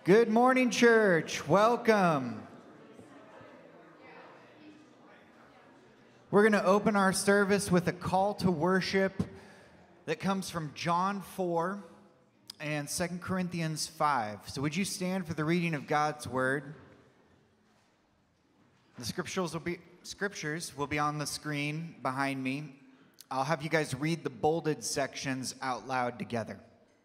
Good morning, church. Welcome. We're going to open our service with a call to worship that comes from John 4 and 2 Corinthians 5. So would you stand for the reading of God's word? The scriptures will be on the screen behind me. I'll have you guys read the bolded sections out loud together.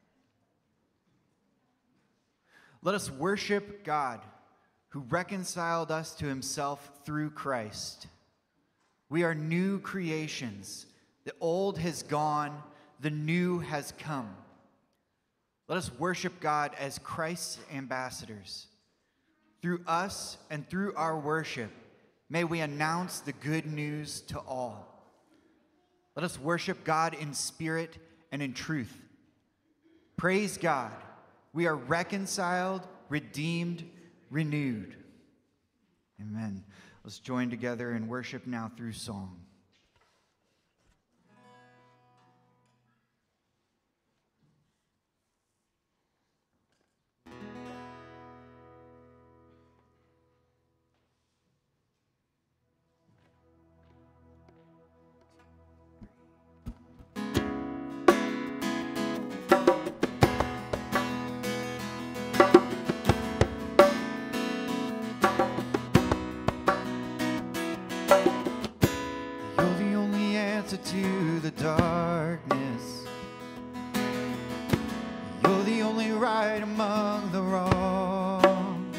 Let us worship God, who reconciled us to himself through Christ. We are new creations. The old has gone, the new has come. Let us worship God as Christ's ambassadors. Through us and through our worship, may we announce the good news to all. Let us worship God in spirit and in truth. Praise God. We are reconciled, redeemed, renewed. Amen. Let's join together in worship now through song. To the darkness, you're the only right among the wrong,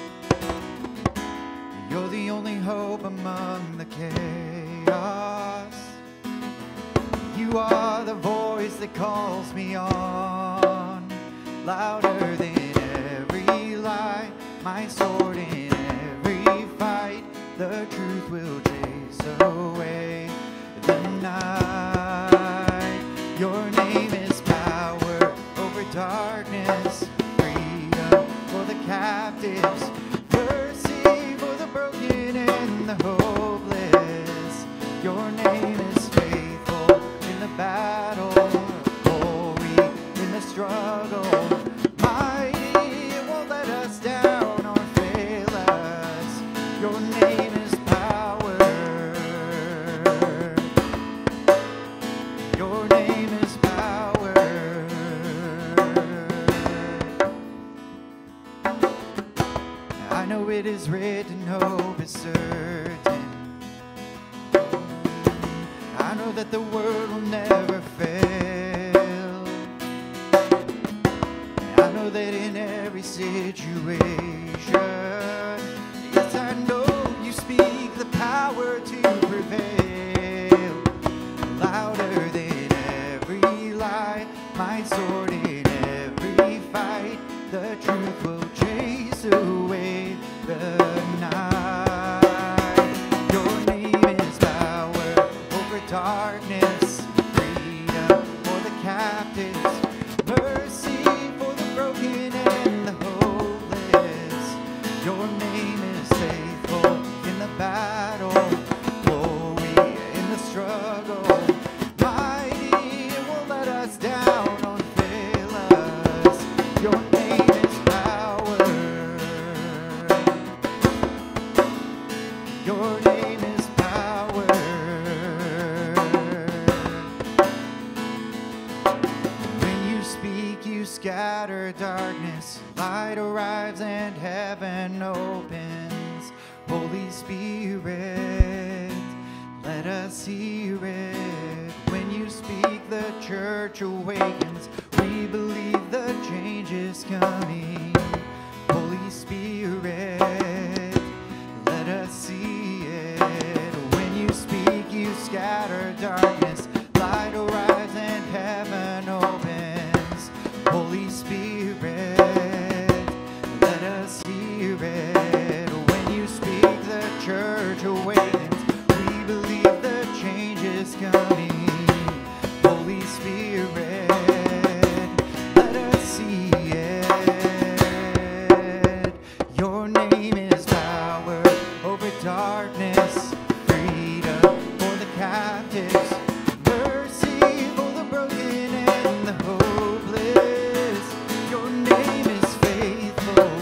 you're the only hope among the chaos, you are the voice that calls me on, louder than every lie, my sword in every fight, the truth will chase away the night. Your name is power over darkness, freedom for the captives, mercy for the broken and the hopeless. Your name is faithful in the battle, glory in the struggle, mighty, it won't let us down or fail us. Your name is power. Your name is power. I know it is written, hope is certain. I know that the word will never fail. I know that in every situation, yes, I know you speak the power to prevail. Louder than every lie, my sword in every fight, the truth will chase away the night. Your name is power over darkness, freedom for the captives, mercy for the broken and the hopeless. Your name is faithful in the battle, glory in the struggle, mighty, it won't let us down or fail us. Your name is power. Your name is power. When you speak, you scatter darkness, light arrives and heaven opens. Holy Spirit, let us hear it. When you speak, the church awakens. We believe the change is coming. Holy Spirit, let us see it. When you speak, you scatter darkness, light arrives and heaven opens. Holy Spirit, let us hear it. When you speak, the church awakens. We believe the change is coming. Holy Spirit, let us see it. Your name is power over darkness, freedom for the captives, mercy for the broken and the hopeless. Your name is faithful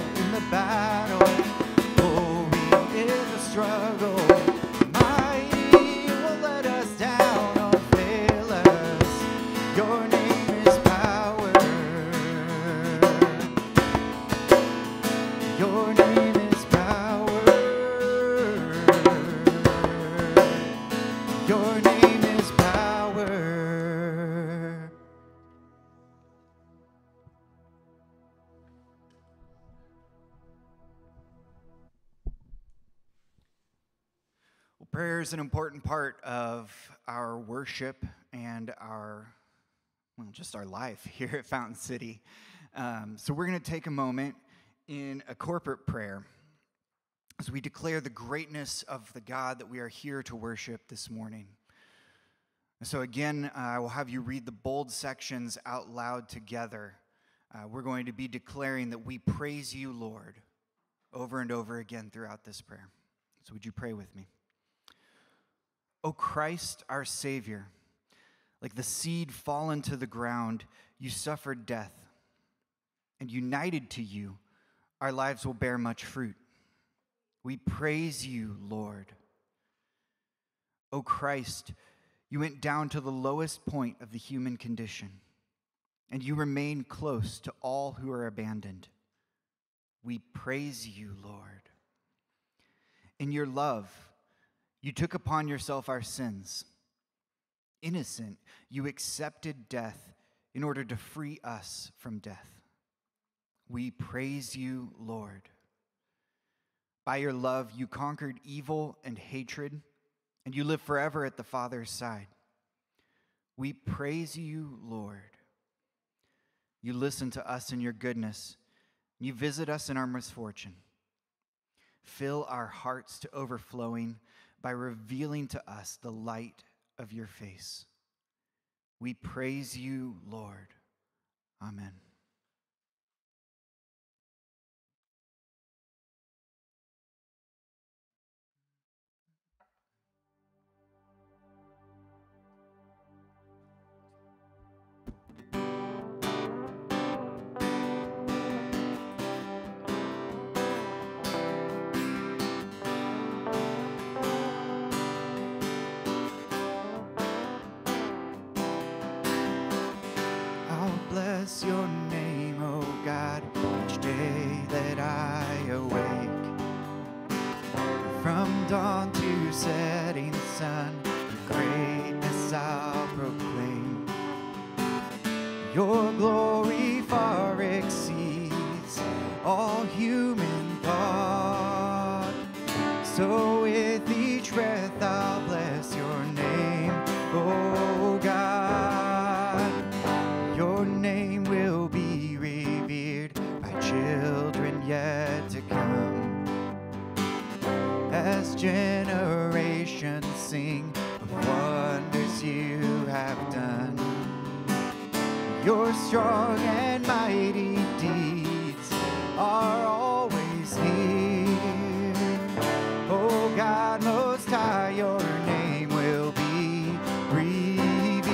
Prayer is an important part of our worship and just our life here at Fountain City. So we're going to take a moment in a corporate prayer as we declare the greatness of the God that we are here to worship this morning. So again, I will have you read the bold sections out loud together. We're going to be declaring that we praise you, Lord, over and over again throughout this prayer. So would you pray with me? O Christ, our Savior, like the seed fallen to the ground, you suffered death, and united to you, our lives will bear much fruit. We praise you, Lord. O Christ, you went down to the lowest point of the human condition, and you remain close to all who are abandoned. We praise you, Lord. In your love, you took upon yourself our sins. Innocent, you accepted death in order to free us from death. We praise you, Lord. By your love, you conquered evil and hatred, and you live forever at the Father's side. We praise you, Lord. You listen to us in your goodness. You visit us in our misfortune. Fill our hearts to overflowing by revealing to us the light of your face. We praise you, Lord. Amen. Bless your name, O God, each day that I awake. From dawn to setting sun, your greatness I'll proclaim. Your glory far exceeds all human thought. So with each breath I'll bless your name, O God. Your name will be revered by children yet to come, as generations sing of wonders you have done. Your strong and mighty deeds are always near. Oh God, Most High, your name will be revered.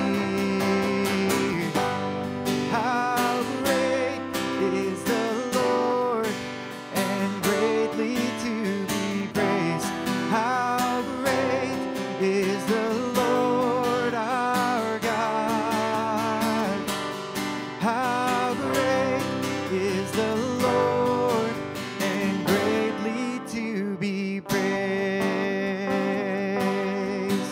How great is the Lord, and greatly to be praised. How great is the Lord our God. How great is the Lord, and greatly to be praised.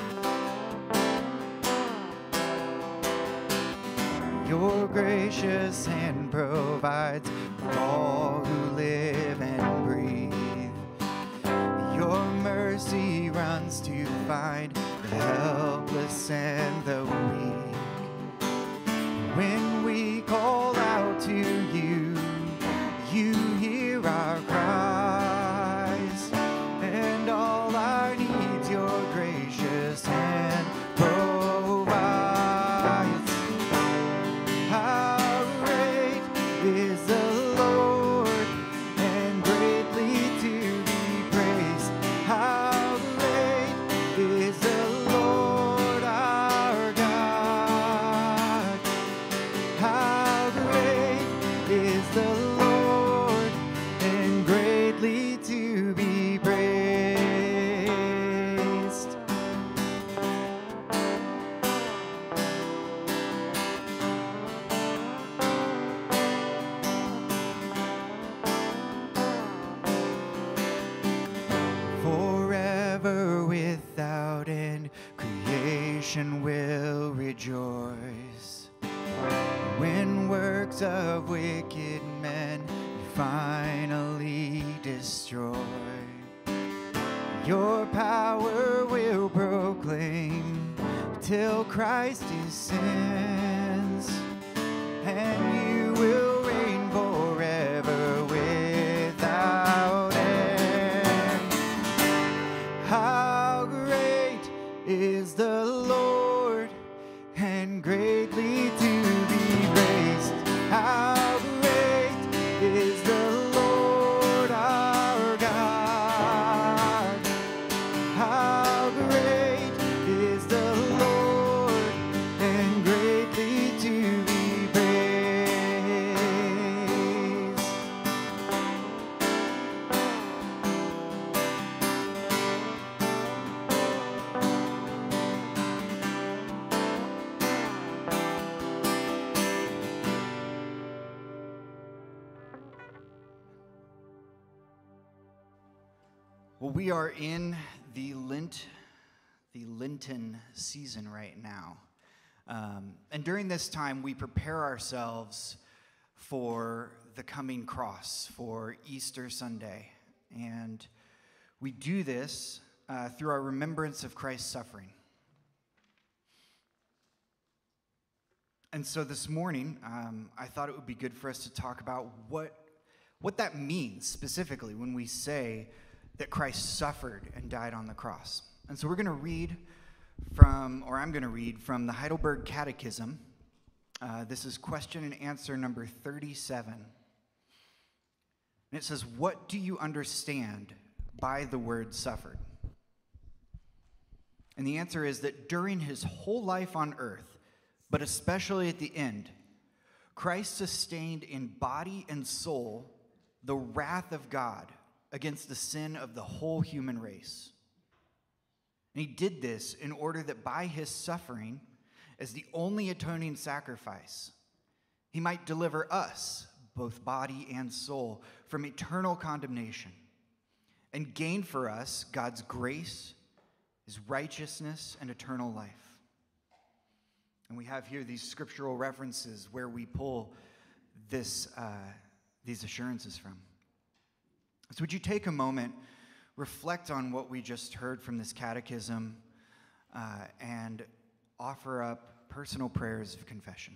Your gracious hand provides for all who live and breathe. Your mercy runs to find the helpless and the weak. When we call out to you, you hear our cries, and all our needs your gracious hand provides. How great is the Lord, and greatly to be praised. How great is the Lord our God. How great is the Lord, and greatly to be praised. Forever without end, creation will rejoice. When works of wicked men you finally destroy, Your power will proclaim till Christ descends, and you will reign forever without end. How great is the Lord, and greatly to be praised. How great is the Lord our God. How great is the Lord, and greatly to be praised. Well, we are in the Lenten season right now. And during this time, we prepare ourselves for the coming cross, for Easter Sunday. And we do this through our remembrance of Christ's suffering. And so this morning, I thought it would be good for us to talk about what that means specifically when we say that Christ suffered and died on the cross. And so I'm going to read from the Heidelberg Catechism. This is question and answer number 37. And it says, what do you understand by the word suffered? And the answer is that during his whole life on earth, but especially at the end, Christ sustained in body and soul the wrath of God against the sin of the whole human race. And he did this in order that by his suffering, as the only atoning sacrifice, he might deliver us, both body and soul, from eternal condemnation and gain for us God's grace, his righteousness, and eternal life. And we have here these scriptural references where we pull these assurances from. So would you take a moment, reflect on what we just heard from this catechism, and offer up personal prayers of confession.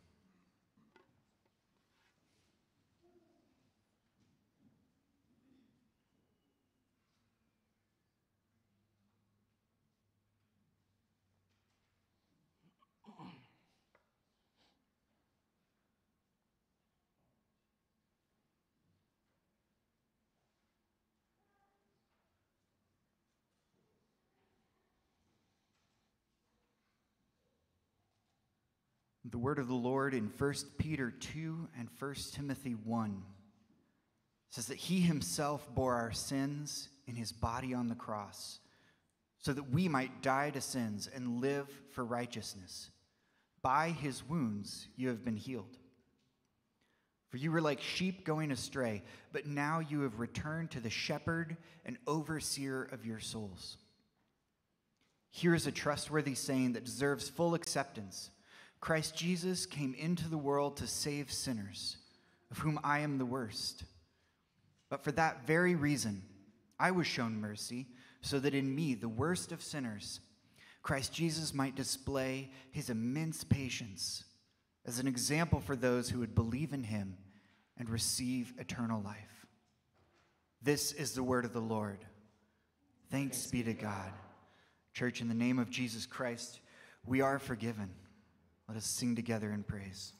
The word of the Lord in 1 Peter 2 and 1 Timothy 1 says that he himself bore our sins in his body on the cross, so that we might die to sins and live for righteousness. By his wounds you have been healed. For you were like sheep going astray, but now you have returned to the shepherd and overseer of your souls. Here is a trustworthy saying that deserves full acceptance. Christ Jesus came into the world to save sinners, of whom I am the worst. But for that very reason, I was shown mercy, so that in me, the worst of sinners, Christ Jesus might display his immense patience as an example for those who would believe in him and receive eternal life. This is the word of the Lord. Thanks be to God. Church, in the name of Jesus Christ, we are forgiven. Let us sing together in praise.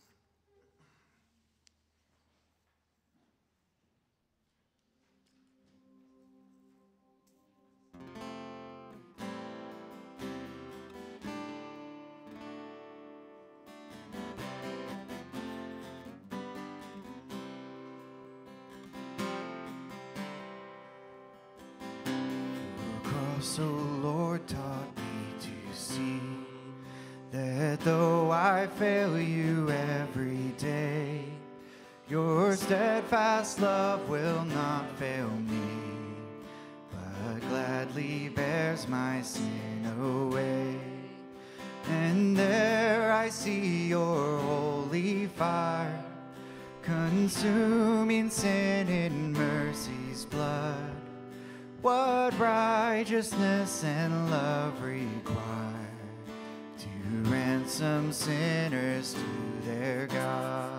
Your cross, O Lord, taught me to see that though I fail you every day, your steadfast love will not fail me, but gladly bears my sin away. And there I see your holy fire, consuming sin in mercy's blood. what righteousness and love require to ransom sinners to their God.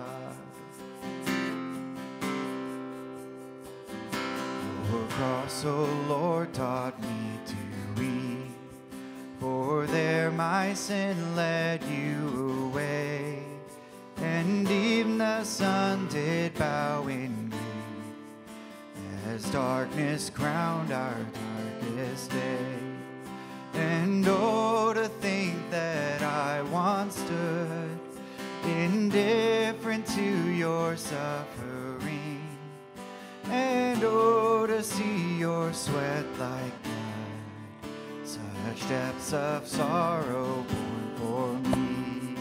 Your cross, O Lord, taught me to weep, for there my sin led you away, and even the sun did bow in grief, as darkness crowned our darkest day. And oh, to think that I once stood indifferent to your suffering, and oh, to see your sweat like blood, such depths of sorrow borne for me.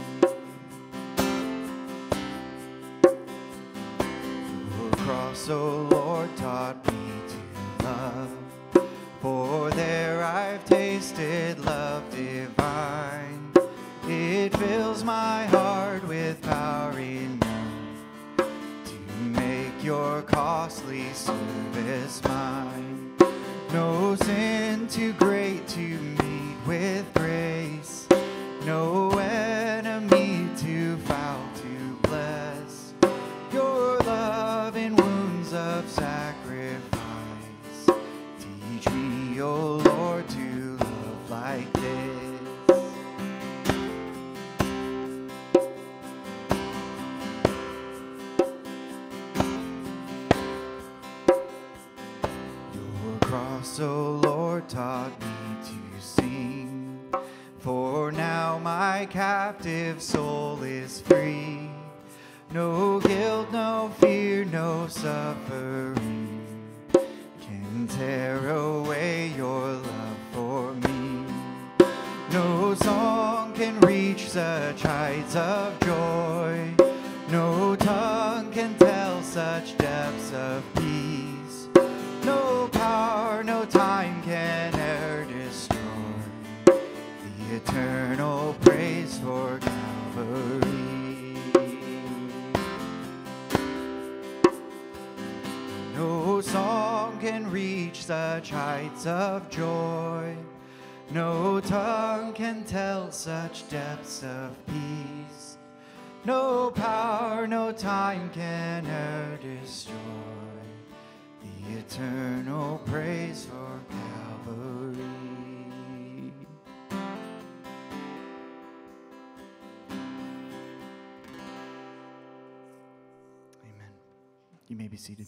Your cross, O Lord, taught me to love, for there I've tasted love divine. It fills my heart with power enough to make your costly service mine. No sin too great to meet with grace, no enemy too foul to bless. Your love in wounds of sacrifice, teach me, O Lord, to love like this. Your cross, O Lord, taught me to sing, for now my captive soul is free. No guilt, no fear, no suffering can tear away your love for me. No song can reach such heights of joy, no tongue can tell such depths of peace. No power, no time can e'er destroy the eternal praise for Calvary. No song can reach such heights of joy, no tongue can tell such depths of peace. No power, no time can e'er destroy the eternal praise for Calvary. Amen. You may be seated.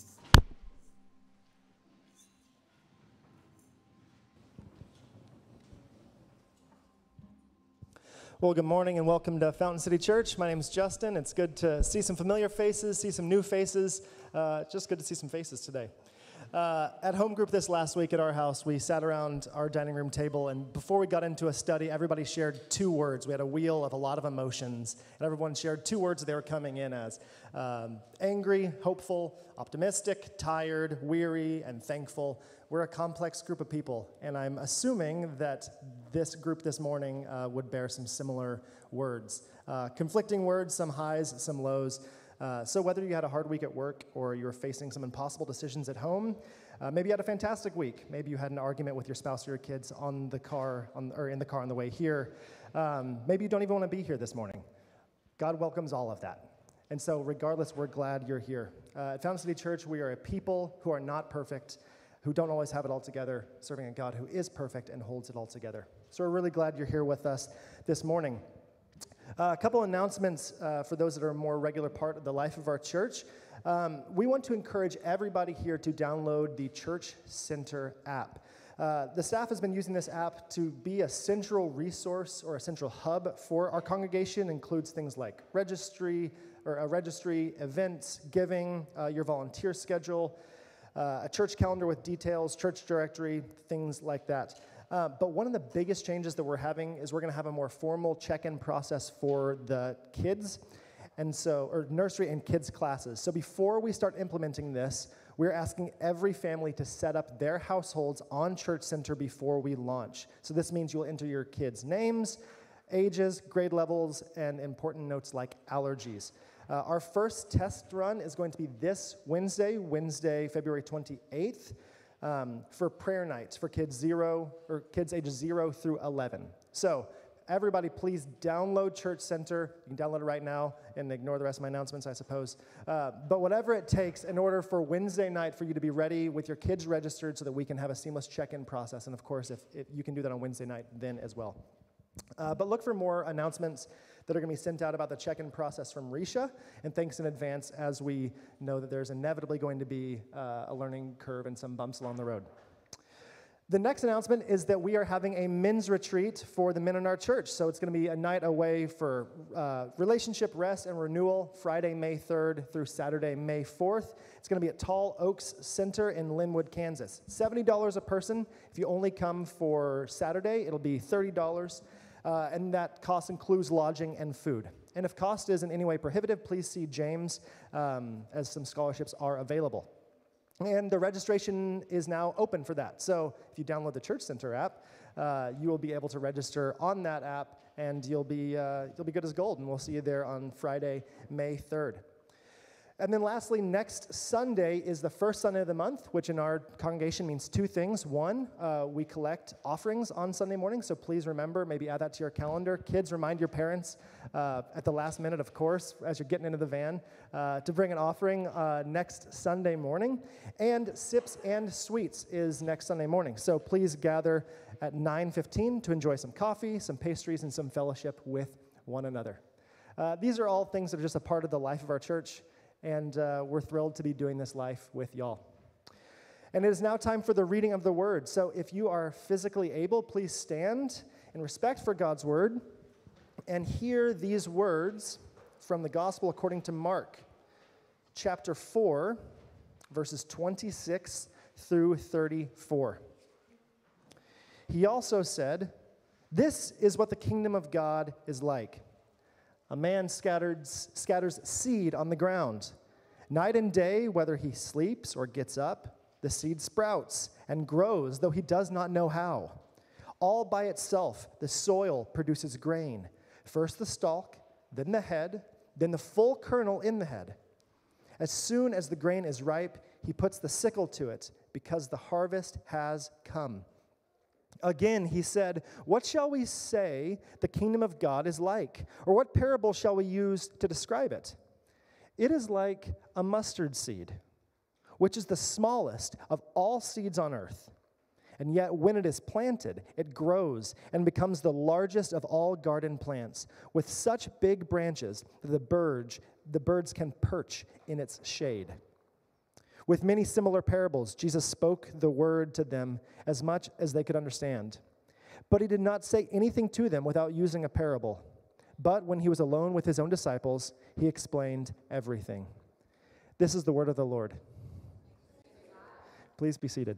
Well, good morning and welcome to Fountain City Church. My name is Justin. It's good to see some familiar faces, see some new faces. Just good to see some faces today. At home group this last week at our house, we sat around our dining room table, and before we got into a study, everybody shared 2 words. We had a wheel of a lot of emotions, and everyone shared 2 words they were coming in as. Angry, hopeful, optimistic, tired, weary, and thankful. We're a complex group of people, and I'm assuming that this group this morning would bear some similar words. Conflicting words, some highs, some lows. So whether you had a hard week at work or you were facing some impossible decisions at home, maybe you had a fantastic week. Maybe you had an argument with your spouse or your kids in the car on the way here. Maybe you don't even want to be here this morning. God welcomes all of that. And so regardless, we're glad you're here. At Fountain City Church, we are a people who are not perfect, who don't always have it all together, serving a God who is perfect and holds it all together. So we're really glad you're here with us this morning. A couple announcements for those that are a more regular part of the life of our church. We want to encourage everybody here to download the Church Center app. The staff has been using this app to be a central resource or a central hub for our congregation. It includes things like registry, events, giving, your volunteer schedule, a church calendar with details, church directory, things like that. But one of the biggest changes that we're having is we're going to have a more formal check-in process for the kids, or nursery and kids classes. So before we start implementing this, we're asking every family to set up their households on Church Center before we launch. So this means you'll enter your kids' names, ages, grade levels, and important notes like allergies. Our first test run is going to be this Wednesday, February 28th. for prayer nights for kids ages 0 through 11. So everybody, please download Church Center. You can download it right now and ignore the rest of my announcements, I suppose. But whatever it takes in order for Wednesday night for you to be ready with your kids registered so that we can have a seamless check-in process. And of course, if you can do that on Wednesday night then as well. But look for more announcements that are going to be sent out about the check-in process from Risha. And thanks in advance, as we know that there's inevitably going to be a learning curve and some bumps along the road. The next announcement is that we are having a men's retreat for the men in our church. So it's going to be a night away for relationship rest and renewal, Friday, May 3rd through Saturday, May 4th. It's going to be at Tall Oaks Center in Linwood, Kansas. $70 a person. If you only come for Saturday, it'll be $30. And that cost includes lodging and food. And if cost is in any way prohibitive, please see James, as some scholarships are available. And the registration is now open for that. So if you download the Church Center app, you will be able to register on that app, and you'll be good as gold. And we'll see you there on Friday, May 3rd. And then lastly, next Sunday is the first Sunday of the month, which in our congregation means two things. One, we collect offerings on Sunday morning, so please remember, maybe add that to your calendar. Kids, remind your parents at the last minute, of course, as you're getting into the van, to bring an offering next Sunday morning. And Sips and Sweets is next Sunday morning, so please gather at 9:15 to enjoy some coffee, some pastries, and some fellowship with one another. These are all things that are just a part of the life of our church. And we're thrilled to be doing this life with y'all. And it is now time for the reading of the word. So if you are physically able, please stand in respect for God's word and hear these words from the gospel according to Mark, chapter 4, verses 26 through 34. He also said, "This is what the kingdom of God is like. A man scatters seed on the ground. Night and day, whether he sleeps or gets up, the seed sprouts and grows, though he does not know how. All by itself, the soil produces grain. First the stalk, then the head, then the full kernel in the head. As soon as the grain is ripe, he puts the sickle to it, because the harvest has come." Again, he said, "What shall we say the kingdom of God is like? Or what parable shall we use to describe it? It is like a mustard seed, which is the smallest of all seeds on earth. And yet when it is planted, it grows and becomes the largest of all garden plants, with such big branches that the birds can perch in its shade." With many similar parables, Jesus spoke the word to them as much as they could understand. But he did not say anything to them without using a parable. But when he was alone with his own disciples, he explained everything. This is the word of the Lord. Please be seated.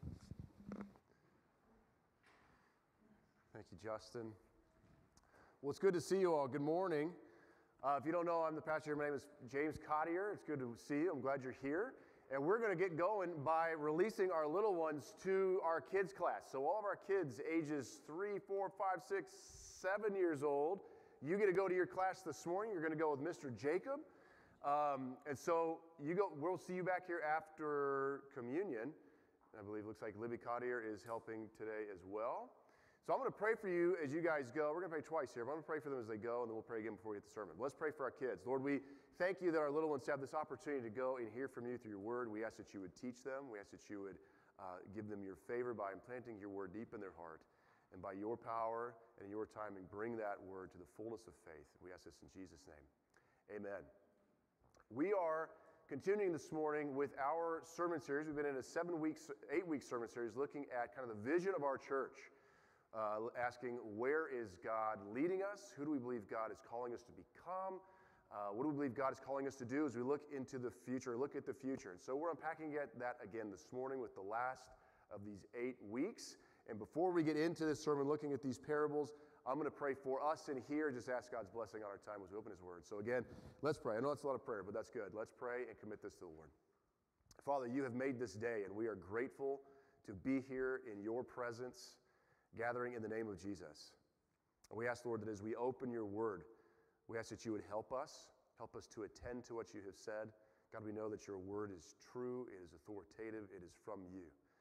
Thank you, Justin. Well, it's good to see you all. Good morning. If you don't know, I'm the pastor here. My name is James Cottier. It's good to see you. I'm glad you're here. And we're going to get going by releasing our little ones to our kids class. So all of our kids ages 3, 4, 5, 6, 7 years old, you get to go to your class this morning. You're going to go with Mr. Jacob. And so we'll see you back here after communion. I believe it looks like Libby Cottier is helping today as well. So I'm going to pray for you as you guys go. We're going to pray twice here, but I'm going to pray for them as they go, and then we'll pray again before we get the sermon. Let's pray for our kids. Lord, we thank you that our little ones have this opportunity to go and hear from you through your word. We ask that you would teach them. We ask that you would give them your favor by implanting your word deep in their heart. And by your power and your timing, bring that word to the fullness of faith. We ask this in Jesus' name. Amen. We are continuing this morning with our sermon series. We've been in a 8-week sermon series looking at kind of the vision of our church. Asking, where is God leading us? Who do we believe God is calling us to become? What do we believe God is calling us to do as we look into the future, look at the future? And so we're unpacking that again this morning with the last of these 8 weeks. And before we get into this sermon, looking at these parables, I'm going to pray for us in here. Just ask God's blessing on our time as we open his word. So again, let's pray. I know that's a lot of prayer, but that's good. Let's pray and commit this to the Lord. Father, you have made this day, and we are grateful to be here in your presence, gathering in the name of Jesus. And we ask, Lord, that as we open your word, we ask that you would help us to attend to what you have said. God, we know that your word is true, it is authoritative, it is from you.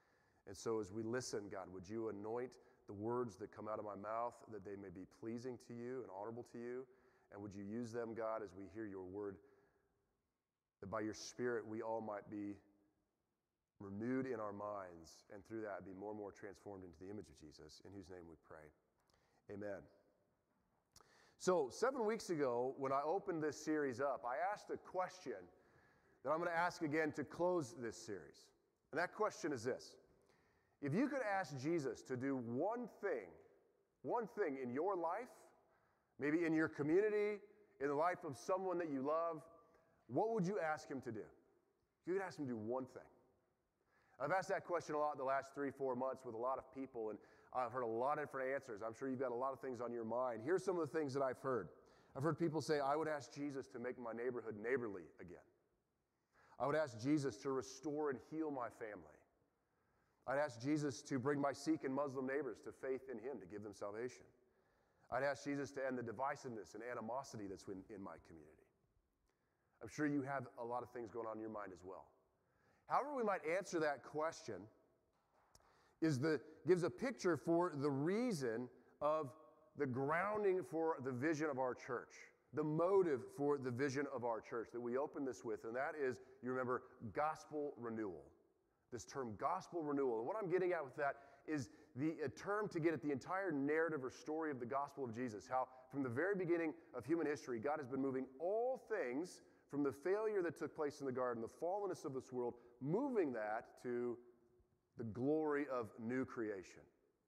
And so as we listen, God, would you anoint the words that come out of my mouth, that they may be pleasing to you and honorable to you? And would you use them, God, as we hear your word, that by your Spirit we all might be renewed in our minds, and through that be more and more transformed into the image of Jesus, in whose name we pray. Amen. So 7 weeks ago, when I opened this series up, I asked a question that I'm going to ask again to close this series. And that question is this: if you could ask Jesus to do one thing in your life, maybe in your community, in the life of someone that you love, what would you ask him to do? If you could ask him to do one thing. I've asked that question a lot the last 3-4 months with a lot of people, and I've heard a lot of different answers. I'm sure you've got a lot of things on your mind. Here's some of the things that I've heard. I've heard people say, I would ask Jesus to make my neighborhood neighborly again. I would ask Jesus to restore and heal my family. I'd ask Jesus to bring my Sikh and Muslim neighbors to faith in him, to give them salvation. I'd ask Jesus to end the divisiveness and animosity that's in my community. I'm sure you have a lot of things going on in your mind as well. However we might answer that question gives a picture for the reason of the grounding for the vision of our church, the motive for the vision of our church that we open this with, and that is, you remember, gospel renewal. This term, gospel renewal. And what I'm getting at with that is a term to get at the entire narrative or story of the gospel of Jesus, how from the very beginning of human history, God has been moving all things from the failure that took place in the garden, the fallenness of this world, moving that to the glory of new creation.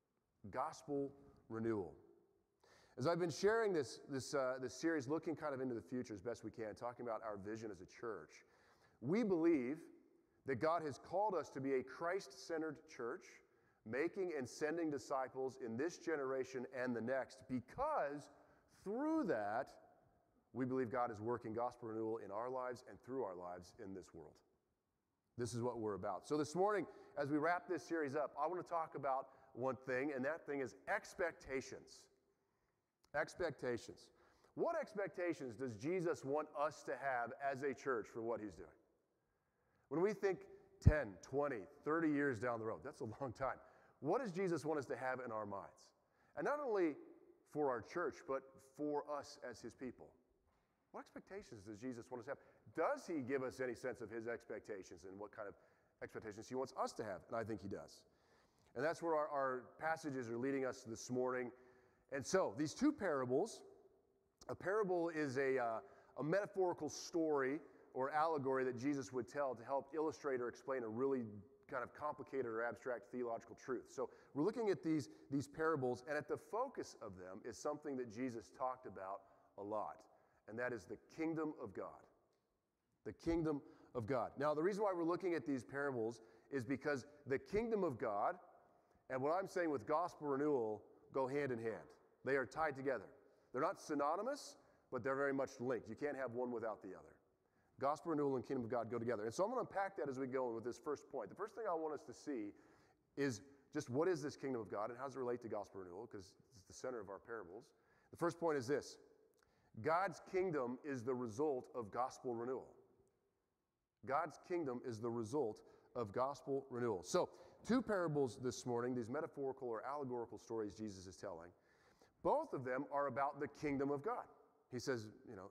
Gospel renewal. As I've been sharing this series, looking kind of into the future as best we can, talking about our vision as a church, we believe that God has called us to be a Christ-centered church, making and sending disciples in this generation and the next, because through that, we believe God is working gospel renewal in our lives and through our lives in this world. This is what we're about. So this morning, as we wrap this series up, I want to talk about one thing, and that thing is expectations. Expectations. What expectations does Jesus want us to have as a church for what he's doing? When we think 10, 20, 30 years down the road, that's a long time. What does Jesus want us to have in our minds? And not only for our church, but for us as his people. What expectations does Jesus want us to have? Does he give us any sense of his expectations and what kind of expectations he wants us to have? And I think he does. And that's where our passages are leading us this morning. And so, these two parables, a parable is a metaphorical story or allegory that Jesus would tell to help illustrate or explain a really kind of complicated or abstract theological truth. So we're looking at these parables, and at the focus of them is something that Jesus talked about a lot, and that is the kingdom of God. The kingdom of God. Now, the reason why we're looking at these parables is because the kingdom of God and what I'm saying with gospel renewal go hand in hand. They are tied together. They're not synonymous, but they're very much linked. You can't have one without the other. Gospel renewal and kingdom of God go together. And so I'm going to unpack that as we go with this first point. The first thing I want us to see is just what is this kingdom of God and how does it relate to gospel renewal, because it's the center of our parables. The first point is this: God's kingdom is the result of gospel renewal. God's kingdom is the result of gospel renewal. So, two parables this morning, these metaphorical or allegorical stories Jesus is telling. Both of them are about the kingdom of God. He says,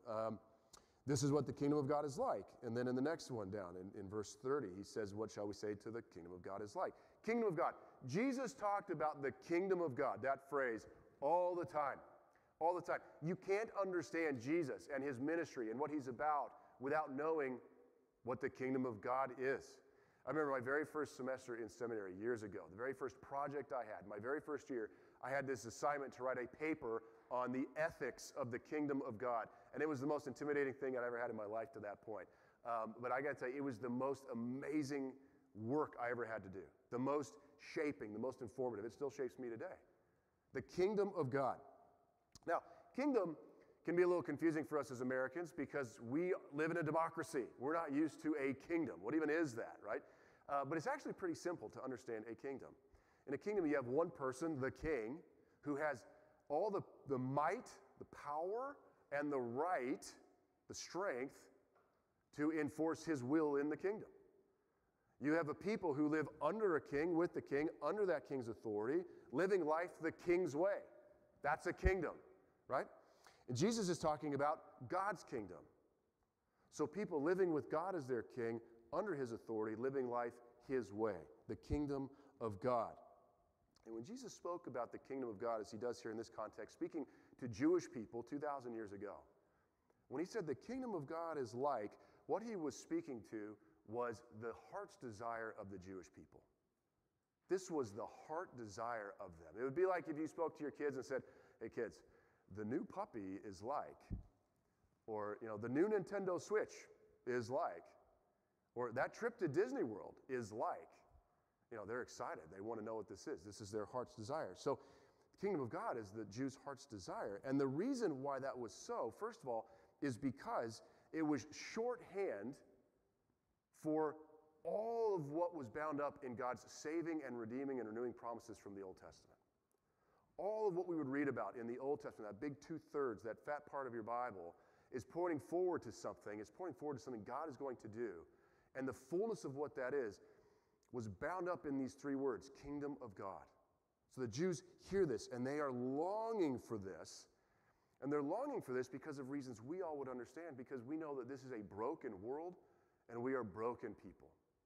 this is what the kingdom of God is like. And then in the next one down, in verse 30, he says, what shall we say to the kingdom of God is like? Kingdom of God. Jesus talked about the kingdom of God, that phrase, all the time. All the time. You can't understand Jesus and his ministry and what he's about without knowing what the kingdom of God is. I remember my very first semester in seminary years ago, the very first project I had, my very first year, I had this assignment to write a paper on the ethics of the kingdom of God. And it was the most intimidating thing I'd ever had in my life to that point. But I got to tell you, it was the most amazing work I ever had to do. The most shaping, the most informative. It still shapes me today. The kingdom of God. Now, kingdom can be a little confusing for us as Americans because we live in a democracy. We're not used to a kingdom. What even is that, right? But it's actually pretty simple to understand a kingdom. In a kingdom, you have one person, the king, who has all the might, the power, and the right, the strength, to enforce his will in the kingdom. You have a people who live under a king, with the king, under that king's authority, living life the king's way. That's a kingdom, right? And Jesus is talking about God's kingdom. So people living with God as their king, under his authority, living life his way, the kingdom of God. And when Jesus spoke about the kingdom of God, as he does here in this context, speaking to Jewish people 2,000 years ago, when he said the kingdom of God is like, what he was speaking to was the heart's desire of the Jewish people. This was the heart desire of them. It would be like if you spoke to your kids and said, hey kids, the new puppy is like, or the new Nintendo Switch is like, or that trip to Disney World is like. They're excited. They want to know what this is. This is their heart's desire. So the kingdom of God is the Jews' heart's desire. And the reason why that was so, first of all, is because it was shorthand for all of what was bound up in God's saving and redeeming and renewing promises from the Old Testament. All of what we would read about in the Old Testament, that big 2/3, that fat part of your Bible, is pointing forward to something. It's pointing forward to something God is going to do. And the fullness of what that is was bound up in these 3 words, kingdom of God. So the Jews hear this, and they are longing for this. And they're longing for this because of reasons we all would understand, because we know that this is a broken world, and we are broken people.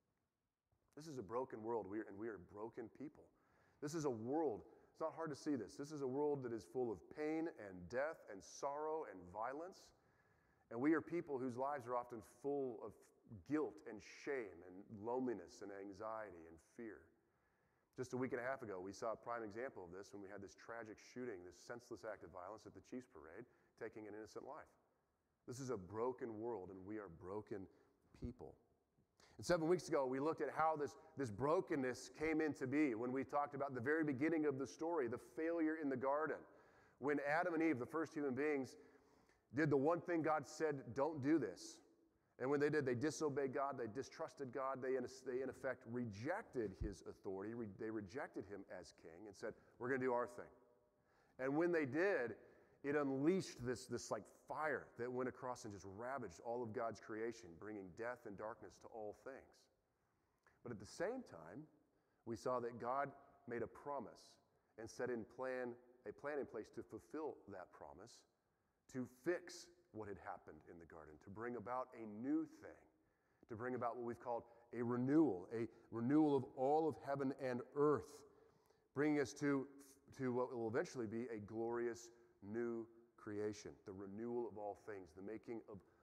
This is a broken world, and we are broken people. This is a world, it's not hard to see this. This is a world that is full of pain and death and sorrow and violence. And we are people whose lives are often full of guilt and shame and loneliness and anxiety and fear. Just a week and a half ago, we saw a prime example of this when we had this tragic shooting, this senseless act of violence at the Chiefs Parade, taking an innocent life. This is a broken world, and we are broken people. And 7 weeks ago, we looked at how this brokenness came into be when we talked about the very beginning of the story, the failure in the garden. When Adam and Eve, the first human beings, did the one thing God said, don't do this. And when they did, they disobeyed God, they distrusted God, they in effect rejected his authority, they rejected him as king and said, we're going to do our thing. And when they did, it unleashed this like fire that went across and just ravaged all of God's creation, bringing death and darkness to all things. But at the same time, we saw that God made a promise and set a plan in place to fulfill that promise, to fix what had happened in the garden, to bring about a new thing, to bring about what we've called a renewal of all of heaven and earth, bringing us to what will eventually be a glorious new creation, the renewal of all things, the making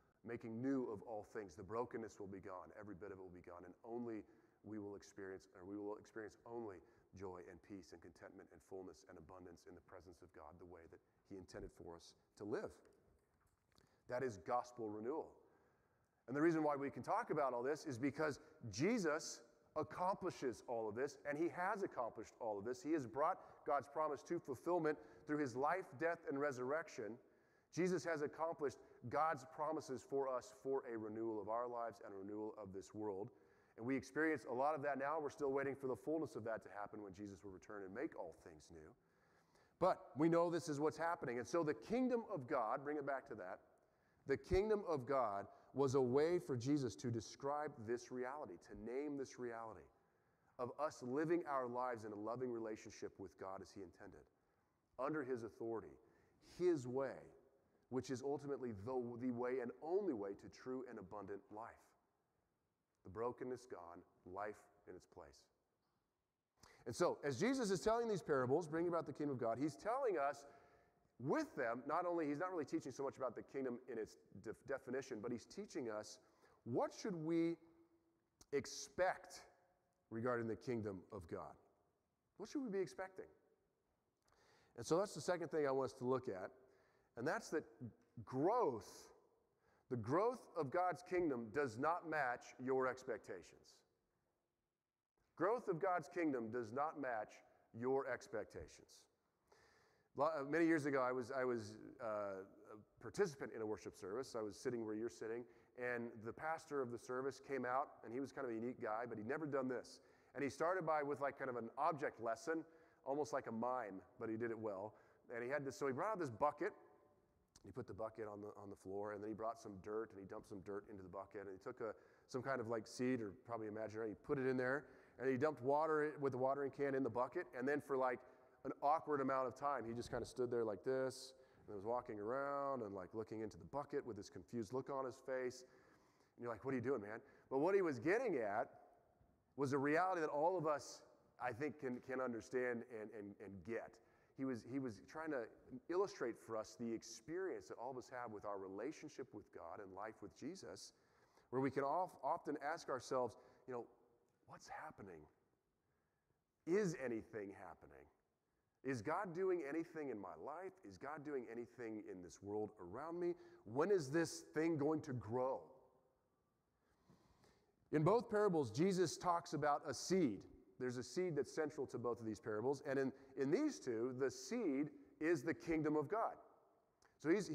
new of all things. The brokenness will be gone, every bit of it will be gone, and we will experience only joy and peace and contentment and fullness and abundance in the presence of God, the way that he intended for us to live. That is gospel renewal. And the reason why we can talk about all this is because Jesus accomplishes all of this, and he has accomplished all of this. He has brought God's promise to fulfillment through his life, death, and resurrection. Jesus has accomplished God's promises for us for a renewal of our lives and a renewal of this world. And we experience a lot of that now. We're still waiting for the fullness of that to happen when Jesus will return and make all things new. But we know this is what's happening. And so the kingdom of God, bring it back to that, the kingdom of God was a way for Jesus to describe this reality, to name this reality of us living our lives in a loving relationship with God as he intended, under his authority, his way, which is ultimately the way and only way to true and abundant life. The brokenness gone, life in its place. And so, as Jesus is telling these parables, bringing about the kingdom of God, he's telling us with them, he's not really teaching so much about the kingdom in its definition, but he's teaching us what should we expect regarding the kingdom of God. What should we be expecting? And so that's the second thing I want us to look at, and that's that the growth of God's kingdom does not match your expectations. Growth of God's kingdom does not match your expectations. Many years ago, I was a participant in a worship service. I was sitting where you're sitting, and the pastor of the service came out, and he was kind of a unique guy, but he'd never done this. And he started with like kind of an object lesson, almost like a mime, but he did it well. And so he brought out this bucket, He put the bucket on the floor, and then he brought some dirt, and he dumped some dirt into the bucket, and he took some kind of like seed, or probably imaginary, he put it in there, and he dumped water with the watering can in the bucket, and then for like an awkward amount of time, he just kind of stood there like this, and was walking around and like looking into the bucket with this confused look on his face. And you're like, what are you doing, man? But what he was getting at was a reality that all of us, I think, can understand and get. He was trying to illustrate for us the experience that all of us have with our relationship with God and life with Jesus, where we can often ask ourselves, what's happening? Is anything happening? Is God doing anything in my life? Is God doing anything in this world around me? When is this thing going to grow? In both parables, Jesus talks about a seed. There's a seed that's central to both of these parables. And in these two, the seed is the kingdom of God. So he's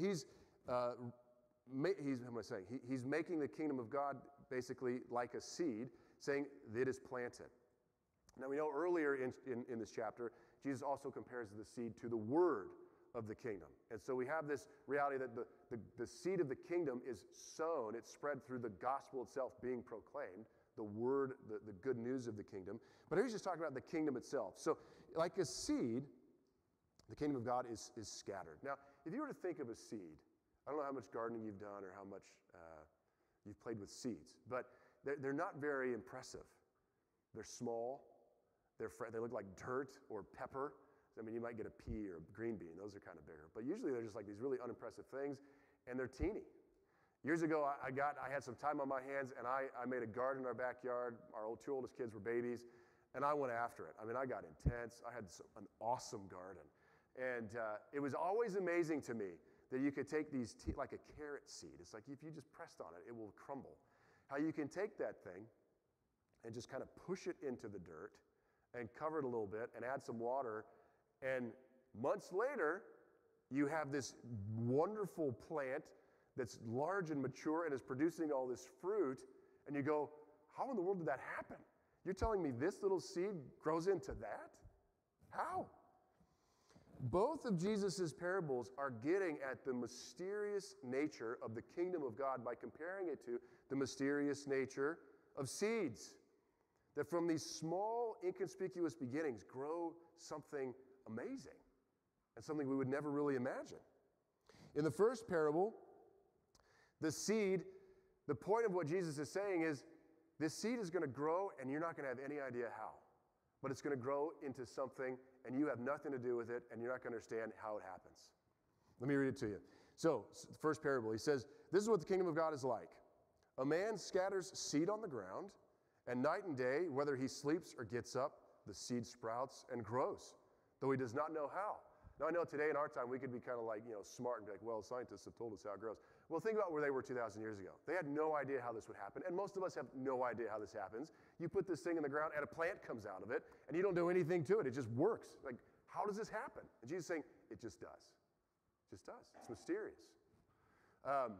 making the kingdom of God basically like a seed, saying that it is planted. Now we know earlier in this chapter, Jesus also compares the seed to the word of the kingdom. And so we have this reality that the seed of the kingdom is sown. It's spread through the gospel itself being proclaimed, the word, the good news of the kingdom. But here he's just talking about the kingdom itself. So like a seed, the kingdom of God is scattered. Now, if you were to think of a seed, I don't know how much gardening you've done or how much you've played with seeds, but they're not very impressive. They're small. They look like dirt or pepper. I mean, you might get a pea or a green bean. Those are kind of bigger. But usually they're just like these really unimpressive things, and they're teeny. Years ago, I had some time on my hands, and I made a garden in our backyard. Our two oldest kids were babies, and I went after it. I mean, I got intense. I had an awesome garden. And it was always amazing to me that you could take these, like a carrot seed. It's like if you just pressed on it, it will crumble. How you can take that thing and just kind of push it into the dirt and cover it a little bit and add some water, and months later, you have this wonderful plant that's large and mature and is producing all this fruit, and you go, how in the world did that happen? You're telling me this little seed grows into that? How? Both of Jesus' parables are getting at the mysterious nature of the kingdom of God by comparing it to the mysterious nature of seeds. That from these small, inconspicuous beginnings grow something amazing and something we would never really imagine. In the first parable, the seed, the point of what Jesus is saying is this seed is going to grow and you're not going to have any idea how. But it's going to grow into something and you have nothing to do with it and you're not going to understand how it happens. Let me read it to you. So, the first parable, he says, this is what the kingdom of God is like. A man scatters seed on the ground, and night and day, whether he sleeps or gets up, the seed sprouts and grows, though he does not know how. Now, I know today in our time, we could be kind of like, smart and be like, well, scientists have told us how it grows. Well, think about where they were 2,000 years ago. They had no idea how this would happen, and most of us have no idea how this happens. You put this thing in the ground, and a plant comes out of it, and you don't do anything to it. It just works. Like, how does this happen? And Jesus is saying, it just does. It just does. It's mysterious. The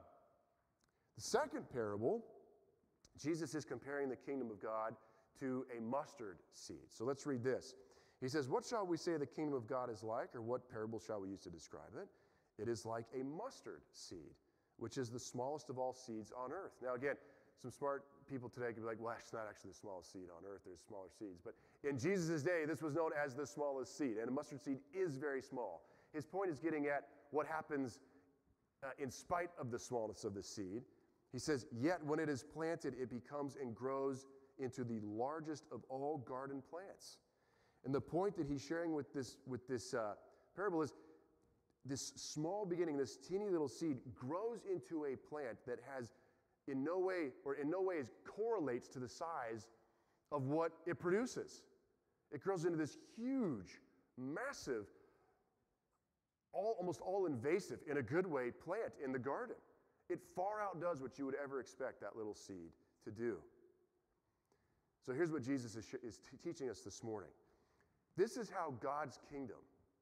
second parable, Jesus is comparing the kingdom of God to a mustard seed. So let's read this. He says, what shall we say the kingdom of God is like, or what parable shall we use to describe it? It is like a mustard seed, which is the smallest of all seeds on earth. Now again, some smart people today could be like, well, it's not actually the smallest seed on earth. There's smaller seeds. But in Jesus' day, this was known as the smallest seed. And a mustard seed is very small. His point is getting at what happens in spite of the smallness of the seed. He says, yet when it is planted, it becomes and grows into the largest of all garden plants. And the point that he's sharing with this parable is this small beginning, this teeny little seed grows into a plant that has in no ways correlates to the size of what it produces. It grows into this huge, massive, almost all invasive, in a good way, plant in the garden. It far outdoes what you would ever expect that little seed to do. So here's what Jesus is teaching us this morning. This is how God's kingdom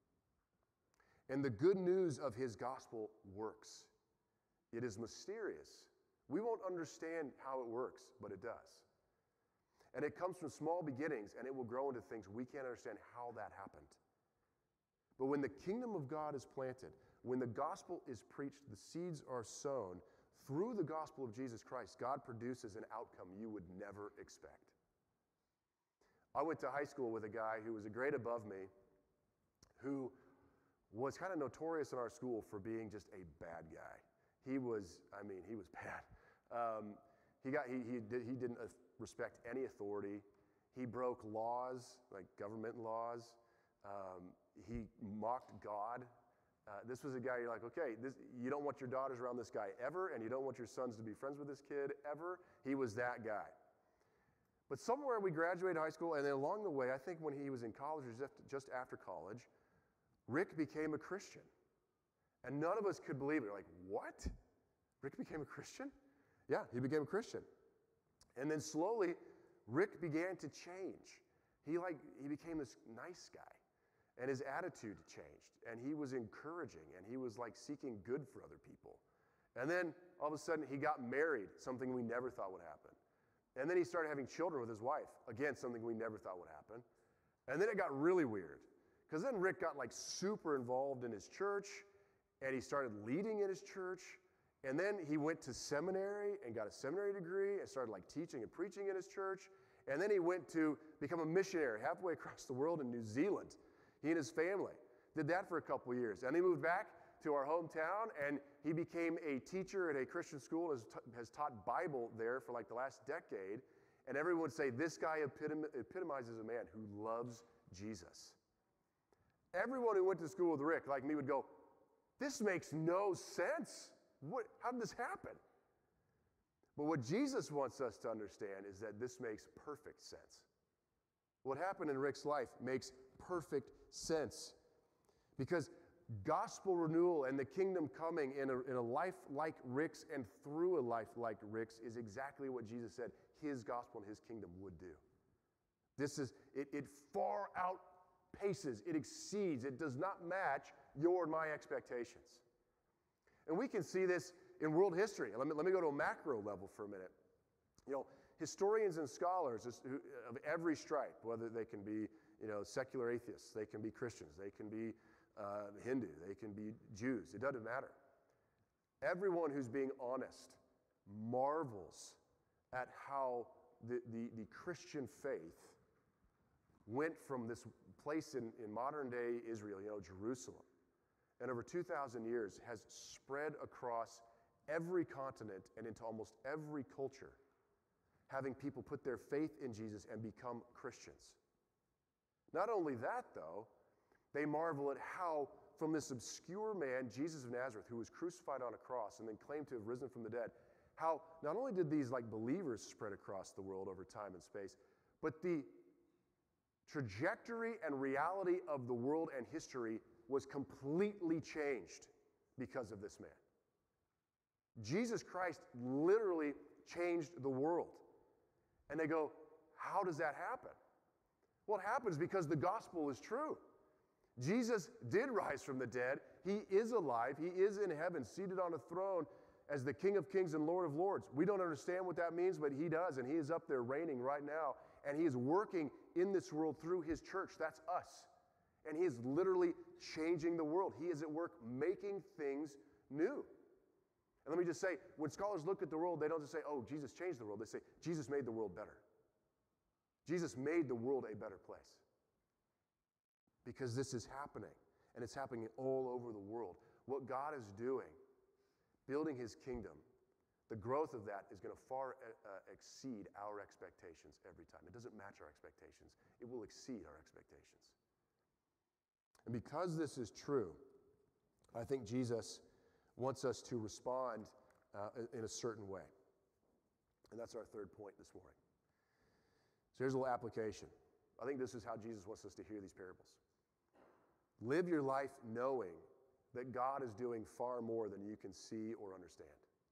and the good news of his gospel works. It is mysterious. We won't understand how it works, but it does. And it comes from small beginnings, and it will grow into things we can't understand how that happened. But when the kingdom of God is planted, when the gospel is preached, the seeds are sown. Through the gospel of Jesus Christ, God produces an outcome you would never expect. I went to high school with a guy who was a grade above me, who was kind of notorious in our school for being just a bad guy. He was bad. He didn't respect any authority. He broke laws, like government laws. He mocked God. This was a guy you're like, okay, you don't want your daughters around this guy ever, and you don't want your sons to be friends with this kid ever. He was that guy. But somewhere we graduated high school, and then along the way, I think when he was in college or just after college, Rick became a Christian. And none of us could believe it. We're like, what? Rick became a Christian? Yeah, he became a Christian. And then slowly, Rick began to change. He became this nice guy. And his attitude changed. And he was encouraging. And he was like seeking good for other people. And then all of a sudden, he got married, something we never thought would happen. And then he started having children with his wife. Again, something we never thought would happen. And then it got really weird. Because then Rick got like super involved in his church, and he started leading in his church, and then he went to seminary and got a seminary degree and started like teaching and preaching in his church, and then he went to become a missionary halfway across the world in New Zealand. He and his family did that for a couple of years, and he moved back to our hometown, and he became a teacher at a Christian school and has taught Bible there for like the last decade, and everyone would say, this guy epitomizes a man who loves Jesus. Everyone who went to school with Rick, like me, would go, this makes no sense. How did this happen? But what Jesus wants us to understand is that this makes perfect sense. What happened in Rick's life makes perfect sense. Because gospel renewal and the kingdom coming in a life like Rick's and through a life like Rick's is exactly what Jesus said his gospel and his kingdom would do. It far outpaces, it exceeds, it does not match your and my expectations. And we can see this in world history. Let me go to a macro level for a minute. Historians and scholars of every stripe, whether they can be secular atheists, they can be Christians, they can be Hindu, they can be Jews, it doesn't matter. Everyone who's being honest marvels at how the Christian faith went from this place in modern day Israel, Jerusalem, and over 2,000 years has spread across every continent and into almost every culture, having people put their faith in Jesus and become Christians. Not only that, though, they marvel at how from this obscure man, Jesus of Nazareth, who was crucified on a cross and then claimed to have risen from the dead, how not only did these believers spread across the world over time and space, but the trajectory and reality of the world and history was completely changed because of this man. Jesus Christ literally changed the world. And they go, how does that happen? Well, it happens because the gospel is true. Jesus did rise from the dead. He is alive. He is in heaven, seated on a throne as the King of Kings and Lord of Lords. We don't understand what that means, but he does, and he is up there reigning right now, and he is working in this world through his church. That's us. And he is literally changing the world. He is at work making things new. And let me just say, when scholars look at the world, they don't just say, oh, Jesus changed the world. They say, Jesus made the world better. Jesus made the world a better place. Because this is happening, and it's happening all over the world. What God is doing, building his kingdom, the growth of that is going to far exceed our expectations every time. It doesn't match our expectations. It will exceed our expectations. And because this is true, I think Jesus wants us to respond in a certain way. And that's our third point this morning. So here's a little application. I think this is how Jesus wants us to hear these parables. Live your life knowing that God is doing far more than you can see or understand.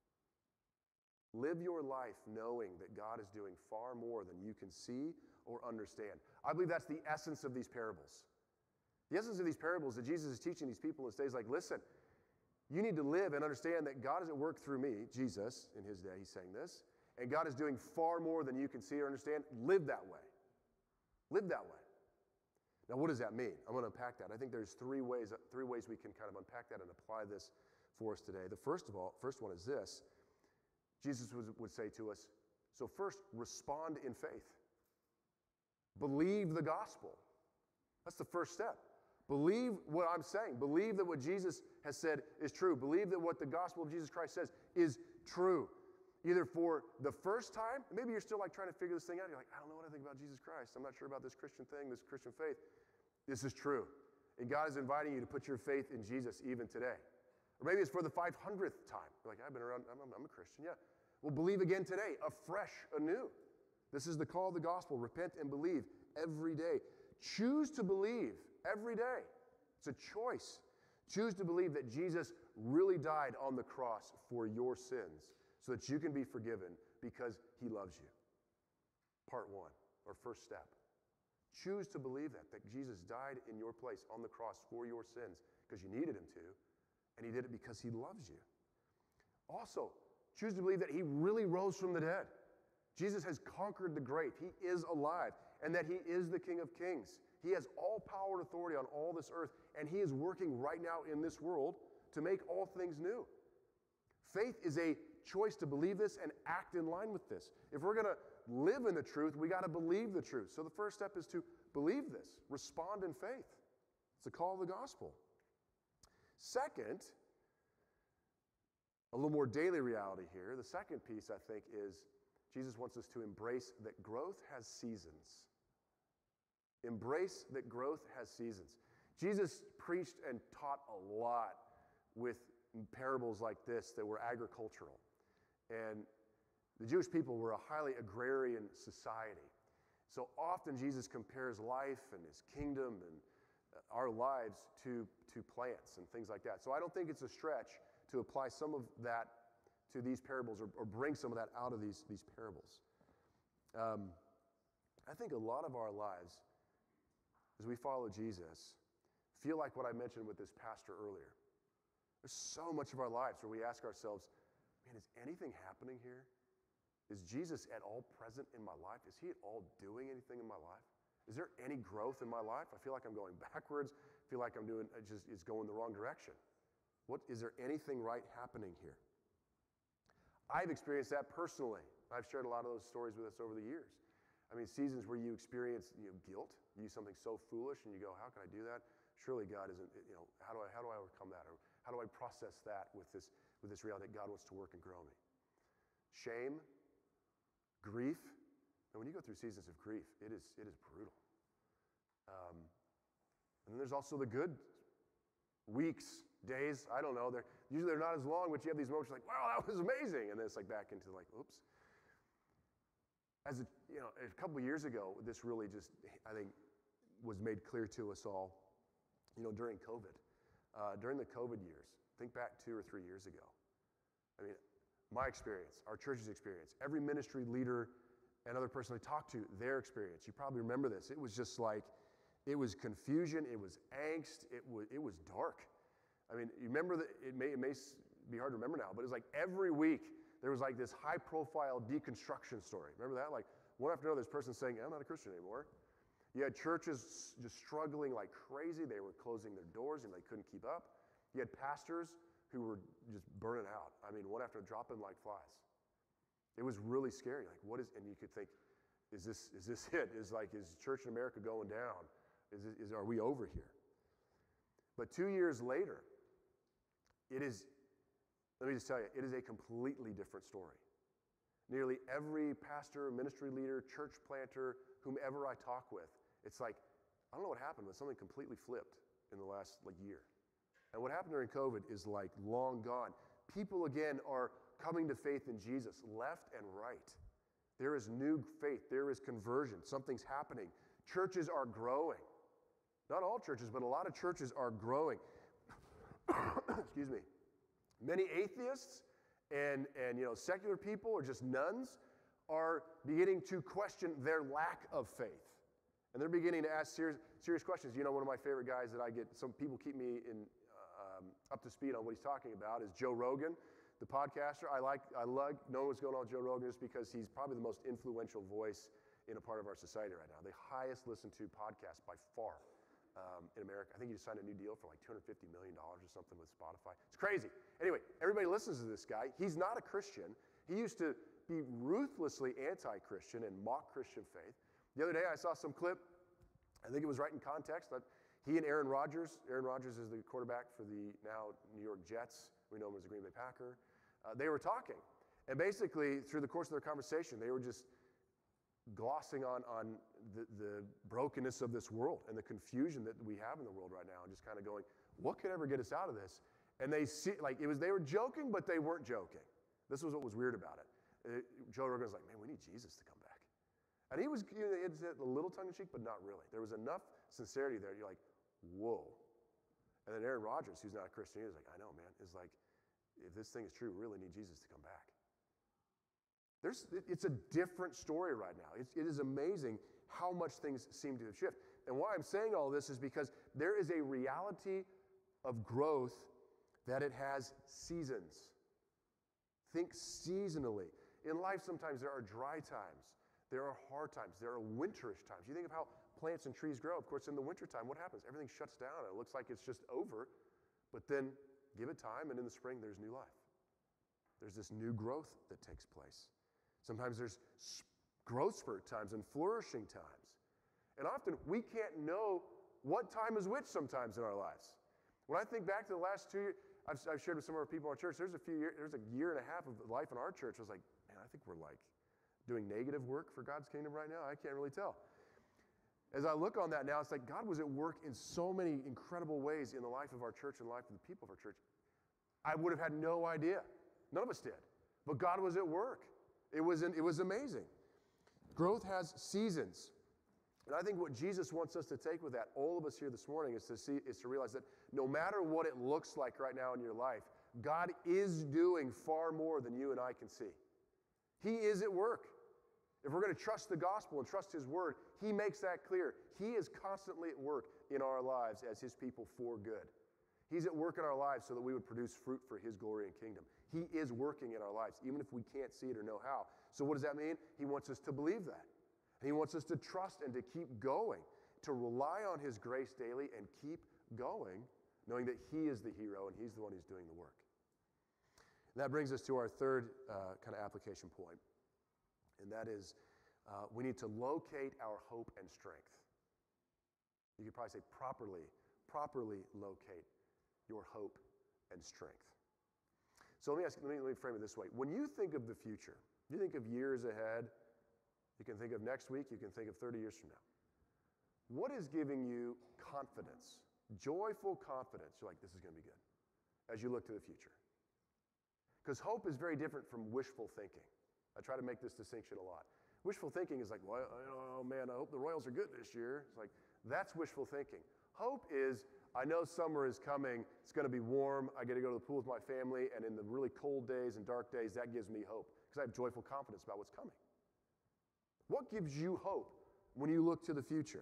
Live your life knowing that God is doing far more than you can see or understand. I believe that's the essence of these parables. The essence of these parables that Jesus is teaching these people in his days, like, listen, you need to live and understand that God is at work through me, Jesus, in his day, he's saying this, and God is doing far more than you can see or understand. Live that way. Live that way. Now, what does that mean? I'm going to unpack that. I think there's three ways we can kind of unpack that and apply this for us today. The first one is this. Jesus would say to us, so first, respond in faith. Believe the gospel. That's the first step. Believe what I'm saying. Believe that what Jesus has said is true. Believe that what the gospel of Jesus Christ says is true. Either for the first time, maybe you're still like trying to figure this thing out. You're like, I don't know what I think about Jesus Christ. I'm not sure about this Christian thing, this Christian faith. This is true. And God is inviting you to put your faith in Jesus even today. Or maybe it's for the 500th time. You're like, I've been around, I'm a Christian, yeah. Well, believe again today, afresh, anew. This is the call of the gospel. Repent and believe every day. Choose to believe every day. It's a choice. Choose to believe that Jesus really died on the cross for your sins so that you can be forgiven because he loves you. Part one, or first step. Choose to believe that Jesus died in your place on the cross for your sins because you needed him to, and he did it because he loves you. Also, choose to believe that he really rose from the dead. Jesus has conquered the grave. He is alive, and that he is the King of Kings. He has all power and authority on all this earth, and he is working right now in this world to make all things new. Faith is a choice to believe this and act in line with this. If we're going to live in the truth, we got to believe the truth. So the first step is to believe this, respond in faith. It's a call of the gospel. Second, a little more daily reality here. The second piece, I think, is Jesus wants us to embrace that growth has seasons. Embrace that growth has seasons. Jesus preached and taught a lot with parables like this that were agricultural. And the Jewish people were a highly agrarian society. So often Jesus compares life and his kingdom and our lives to plants and things like that. So I don't think it's a stretch to apply some of that to these parables or bring some of that out of these parables. I think a lot of our lives, as we follow Jesus, feel like what I mentioned with this pastor earlier. There's so much of our lives where we ask ourselves, man, is anything happening here? Is Jesus at all present in my life? Is he at all doing anything in my life? Is there any growth in my life? I feel like I'm going backwards. I feel like I'm doing it's going the wrong direction. Is there anything right happening here? I've experienced that personally. I've shared a lot of those stories with us over the years. I mean, seasons where you experience guilt, you do something so foolish, and you go, how can I do that? Surely God isn't, how do I overcome that? Or how do I process that with this reality that God wants to work and grow me? Shame, grief, and when you go through seasons of grief, it is brutal. And then there's also the good weeks, days, I don't know. Usually they're not as long, but you have these moments like, wow, that was amazing. And then it's like back into like, oops. A couple of years ago, this really just, I think, was made clear to us all, during COVID. During the COVID years, think back 2 or 3 years ago. I mean, my experience, our church's experience, every ministry leader and other person I talked to, their experience. You probably remember this. It was just like, it was confusion, it was angst, it was dark. I mean, you remember that it may be hard to remember now, but it was like every week there was like this high-profile deconstruction story. Remember that? Like one after another, this person saying, I'm not a Christian anymore. You had churches just struggling like crazy. They were closing their doors and they couldn't keep up. You had pastors who were just burning out. I mean, one after dropping like flies. It was really scary. Like, and you could think, is this it? Is church in America going down? Are we over here? But 2 years later, let me just tell you, it is a completely different story. Nearly every pastor, ministry leader, church planter, whomever I talk with, it's like, I don't know what happened, but something completely flipped in the last year. And what happened during COVID is like long gone. People again are coming to faith in Jesus left and right. There is new faith. There is conversion. Something's happening. Churches are growing. Not all churches, but a lot of churches are growing. Excuse me. Many atheists and secular people or just nuns are beginning to question their lack of faith. And they're beginning to ask serious questions. One of my favorite guys that I get, some people keep me up to speed on what he's talking about is Joe Rogan, the podcaster. I love knowing what's going on with Joe Rogan just because he's probably the most influential voice in a part of our society right now. The highest listened to podcast by far. in America. I think he just signed a new deal for like $250 million or something with Spotify. It's crazy. Anyway, everybody listens to this guy. He's not a Christian. He used to be ruthlessly anti-Christian and mock Christian faith. The other day I saw some clip, I think it was right in context, that he and Aaron Rodgers is the quarterback for the now New York Jets. We know him as the Green Bay Packer. They were talking. And basically, through the course of their conversation, they were just glossing on the brokenness of this world and the confusion that we have in the world right now, and just kind of going, what could ever get us out of this? And they were joking, but they weren't joking. This was what was weird about it. Joe Rogan was like, man, we need Jesus to come back. And he was, it's a little tongue-in-cheek, but not really. There was enough sincerity there. You're like, whoa. And then Aaron Rodgers, who's not a Christian, he was like, I know, man. It's like, if this thing is true, we really need Jesus to come back. It's a different story right now. It is amazing how much things seem to have shifted. And why I'm saying all this is because there is a reality of growth that it has seasons. Think seasonally. In life, sometimes there are dry times. There are hard times. There are winterish times. You think of how plants and trees grow. Of course, in the wintertime, what happens? Everything shuts down. It looks like it's just over. But then give it time, and in the spring, there's new life. There's this new growth that takes place. Sometimes there's growth spurt times and flourishing times. And often, we can't know what time is which sometimes in our lives. When I think back to the last 2 years, I've shared with some of our people in our church, there's a year and a half of life in our church. I was like, man, I think we're like doing negative work for God's kingdom right now. I can't really tell. As I look on that now, it's like God was at work in so many incredible ways in the life of our church and the life of the people of our church. I would have had no idea. None of us did. But God was at work. It was amazing. Growth has seasons. And I think what Jesus wants us to take with that, all of us here this morning, is to realize that no matter what it looks like right now in your life, God is doing far more than you and I can see. He is at work. If we're going to trust the gospel and trust His word, He makes that clear. He is constantly at work in our lives as His people for good. He's at work in our lives so that we would produce fruit for His glory and kingdom. He is working in our lives, even if we can't see it or know how. So what does that mean? He wants us to believe that. He wants us to trust and to keep going, to rely on His grace daily and keep going, knowing that He is the hero and He's the one who's doing the work. And that brings us to our third kind of application point, and that is we need to locate our hope and strength. You could probably say properly locate your hope and strength. So let me frame it this way. When you think of the future, you think of years ahead, you can think of next week, you can think of 30 years from now. What is giving you confidence, joyful confidence? You're like, this is going to be good, as you look to the future. Because hope is very different from wishful thinking. I try to make this distinction a lot. Wishful thinking is like, well, oh man, I hope the Royals are good this year. It's like, that's wishful thinking. Hope is, I know summer is coming, it's going to be warm, I get to go to the pool with my family, and in the really cold days and dark days, that gives me hope, because I have joyful confidence about what's coming. What gives you hope when you look to the future?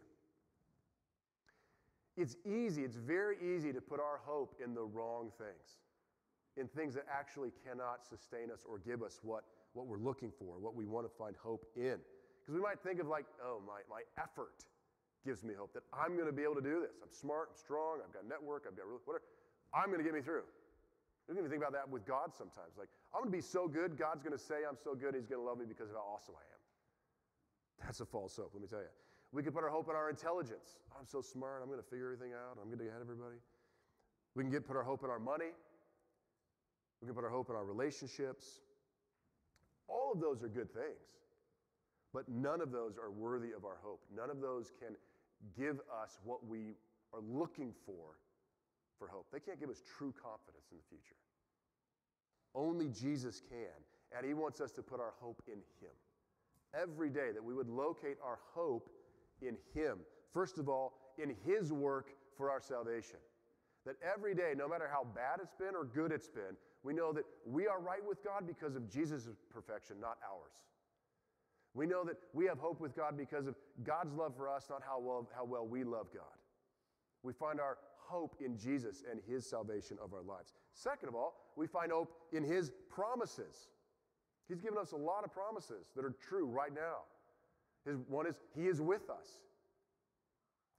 It's very easy to put our hope in the wrong things, in things that actually cannot sustain us or give us what we're looking for, what we want to find hope in. Because we might think of like, oh, my effort gives me hope, that I'm going to be able to do this. I'm smart, I'm strong, I've got a network, I've got whatever. I'm going to get me through. You can even think about that with God sometimes. Like, I'm going to be so good, God's going to say I'm so good, He's going to love me because of how awesome I am. That's a false hope, let me tell you. We can put our hope in our intelligence. I'm so smart, I'm going to figure everything out, I'm going to get ahead of everybody. We can put our hope in our money. We can put our hope in our relationships. All of those are good things, but none of those are worthy of our hope. None of those can give us what we are looking for hope. They can't give us true confidence in the future. Only Jesus can, and He wants us to put our hope in Him. Every day that we would locate our hope in Him. First of all, in His work for our salvation. That every day, no matter how bad it's been or good it's been, we know that we are right with God because of Jesus' perfection, not ours. We know that we have hope with God because of God's love for us, not how well we love God. We find our hope in Jesus and His salvation of our lives. Second of all, we find hope in His promises. He's given us a lot of promises that are true right now. One is He is with us.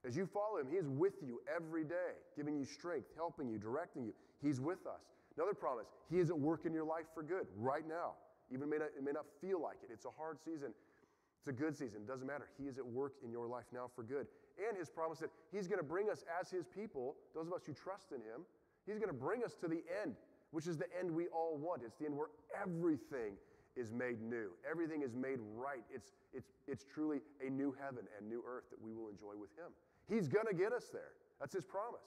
As you follow him, he is with you every day, giving you strength, helping you, directing you. He's with us. Another promise, he is at work in your life for good right now. Even it may not feel like it. It's a hard season. It's a good season. It doesn't matter. He is at work in your life now for good. And his promise that he's going to bring us as his people, those of us who trust in him, he's going to bring us to the end, which is the end we all want. It's the end where everything is made new. Everything is made right. It's truly a new heaven and new earth that we will enjoy with him. He's going to get us there. That's his promise.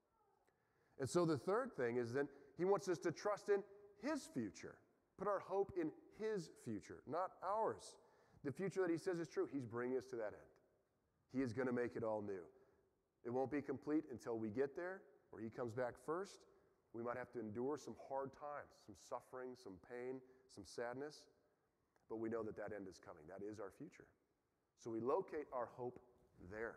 And so the third thing is then he wants us to trust in his future. Put our hope in his future, not ours. The future that he says is true, he's bringing us to that end. He is going to make it all new. It won't be complete until we get there, or he comes back first. We might have to endure some hard times, some suffering, some pain, some sadness, but we know that that end is coming. That is our future. So we locate our hope there.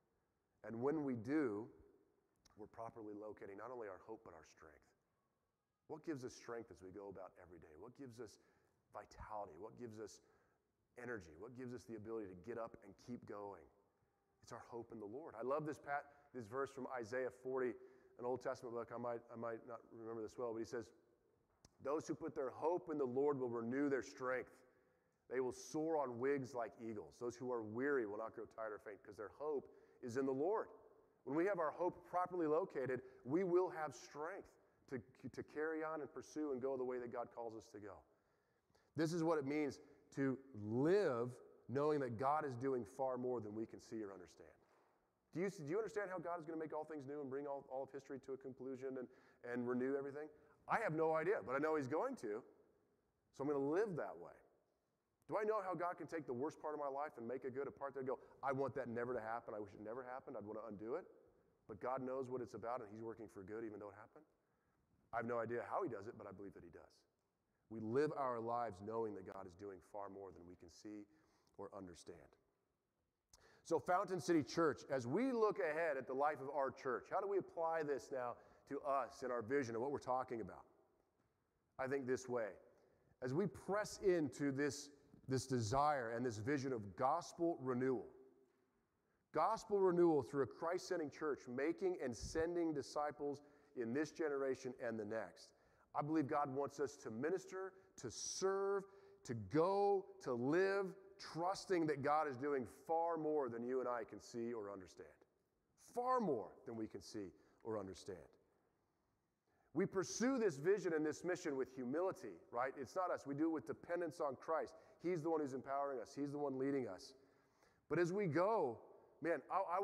And when we do, we're properly locating not only our hope, but our strength. What gives us strength as we go about every day? What gives us vitality? What gives us energy? What gives us the ability to get up and keep going? It's our hope in the Lord. I love this verse from Isaiah 40, an Old Testament book. I might not remember this well, but he says, "Those who put their hope in the Lord will renew their strength. They will soar on wings like eagles. Those who are weary will not grow tired or faint," because their hope is in the Lord. When we have our hope properly located, we will have strength to carry on and pursue and go the way that God calls us to go. This is what it means to live knowing that God is doing far more than we can see or understand. Do you understand how God is going to make all things new and bring all of history to a conclusion and renew everything? I have no idea, but I know he's going to, so I'm going to live that way. Do I know how God can take the worst part of my life and make it good, a part that I go, I want that never to happen, I wish it never happened, I'd want to undo it? But God knows what it's about, and he's working for good even though it happened? I have no idea how he does it, but I believe that he does. We live our lives knowing that God is doing far more than we can see or understand. So Fountain City Church, as we look ahead at the life of our church, how do we apply this now to us and our vision and what we're talking about? I think this way. As we press into this desire and this vision of gospel renewal through a Christ-centering church, making and sending disciples in this generation and the next. I believe God wants us to minister, to serve, to go, to live, trusting that God is doing far more than you and I can see or understand. Far more than we can see or understand. We pursue this vision and this mission with humility, right? It's not us. We do it with dependence on Christ. He's the one who's empowering us. He's the one leading us. But as we go, man,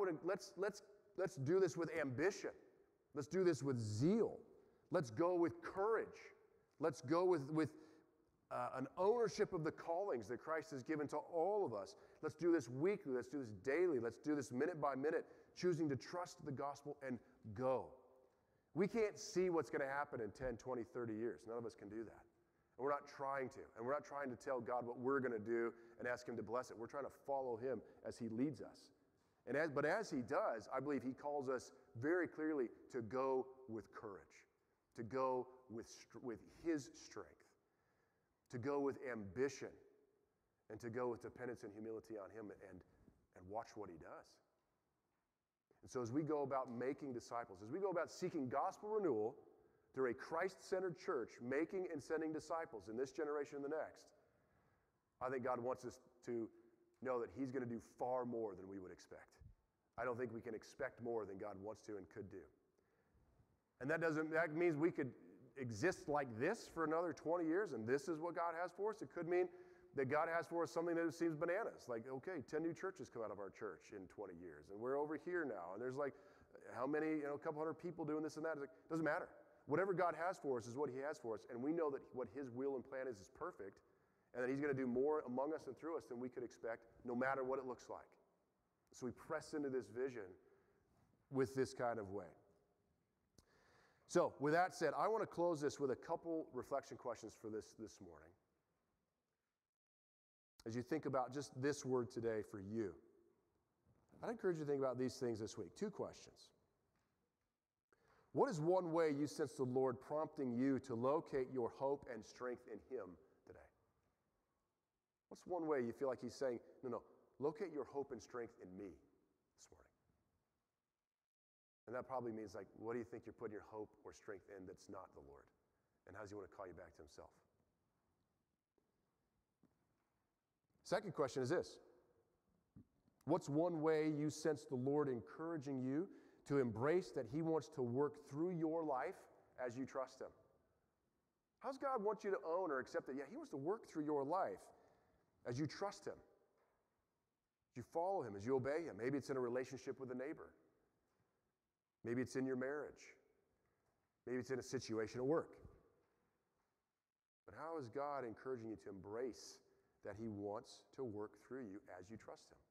let's do this with ambition. Let's do this with zeal. Let's go with courage. Let's go with an ownership of the callings that Christ has given to all of us. Let's do this weekly. Let's do this daily. Let's do this minute by minute, choosing to trust the gospel and go. We can't see what's going to happen in 10, 20, 30 years. None of us can do that. And we're not trying to. And we're not trying to tell God what we're going to do and ask him to bless it. We're trying to follow him as he leads us. But as he does, I believe he calls us very clearly to go with courage, to go with his strength, to go with ambition, and to go with dependence and humility on him and watch what he does. And so as we go about making disciples, as we go about seeking gospel renewal through a Christ-centered church, making and sending disciples in this generation and the next, I think God wants us to know that he's going to do far more than we would expect. I don't think we can expect more than God wants to and could do. And that means we could exist like this for another 20 years and this is what God has for us. It could mean that God has for us something that seems bananas. Like, okay, 10 new churches come out of our church in 20 years. And we're over here now. And there's like, how many, a couple hundred people doing this and that. It doesn't matter. Whatever God has for us is what he has for us. And we know that what his will and plan is perfect. And that he's going to do more among us and through us than we could expect, no matter what it looks like. So we press into this vision with this kind of way. So with that said, I want to close this with a couple reflection questions for this morning. As you think about just this word today for you, I'd encourage you to think about these things this week. 2 questions. What is one way you sense the Lord prompting you to locate your hope and strength in him today? What's one way you feel like he's saying, no, locate your hope and strength in me this morning? And that probably means, like, what do you think you're putting your hope or strength in that's not the Lord? And how does he want to call you back to himself? Second question is this. What's one way you sense the Lord encouraging you to embrace that he wants to work through your life as you trust him? How does God want you to own or accept that, yeah, he wants to work through your life as you trust him, as you follow him, as you obey him? Maybe it's in a relationship with a neighbor. Maybe it's in your marriage. Maybe it's in a situation at work. But how is God encouraging you to embrace that he wants to work through you as you trust him?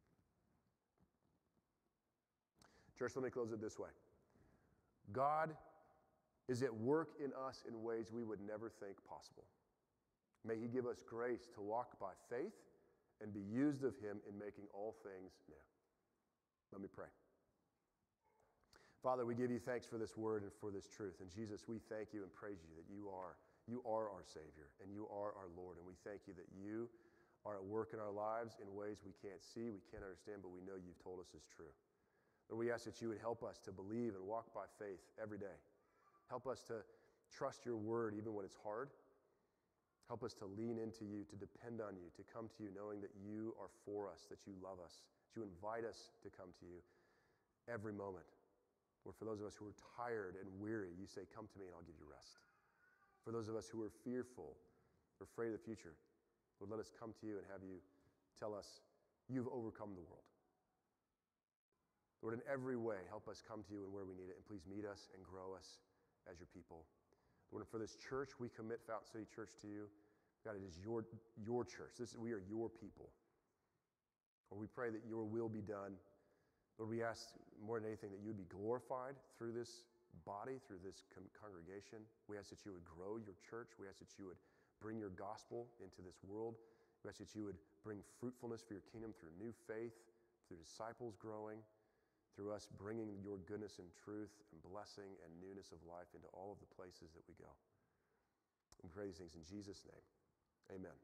Church, let me close it this way. God is at work in us in ways we would never think possible. May he give us grace to walk by faith and be used of him in making all things new. Let me pray. Father, we give you thanks for this word and for this truth. And Jesus, we thank you and praise you that you are our Savior and you are our Lord. And we thank you that you are at work in our lives in ways we can't see, we can't understand, but we know you've told us is true. Lord, we ask that you would help us to believe and walk by faith every day. Help us to trust your word even when it's hard. Help us to lean into you, to depend on you, to come to you knowing that you are for us, that you love us, that you invite us to come to you every moment. Lord, for those of us who are tired and weary, you say, come to me and I'll give you rest. For those of us who are fearful or afraid of the future, Lord, let us come to you and have you tell us you've overcome the world. Lord, in every way, help us come to you and where we need it, and please meet us and grow us as your people. Lord, and for this church, we commit Fountain City Church to you. God, it is your church. We are your people. Lord, we pray that your will be done. Lord, we ask more than anything that you would be glorified through this body, through this congregation. We ask that you would grow your church. We ask that you would bring your gospel into this world. We ask that you would bring fruitfulness for your kingdom through new faith, through disciples growing, through us bringing your goodness and truth and blessing and newness of life into all of the places that we go. We pray these things in Jesus' name. Amen.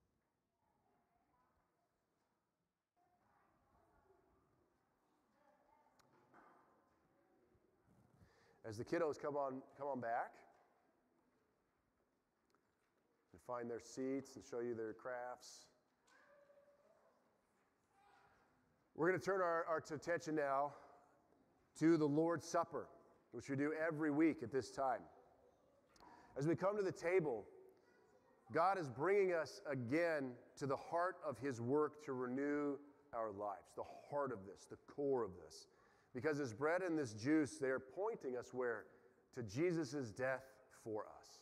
As the kiddos come on back and find their seats and show you their crafts, we're going to turn our attention now to the Lord's Supper, which we do every week at this time. As we come to the table, God is bringing us again to the heart of his work to renew our lives, the heart of this, the core of this. Because this bread and this juice, they are pointing us where? To Jesus' death for us.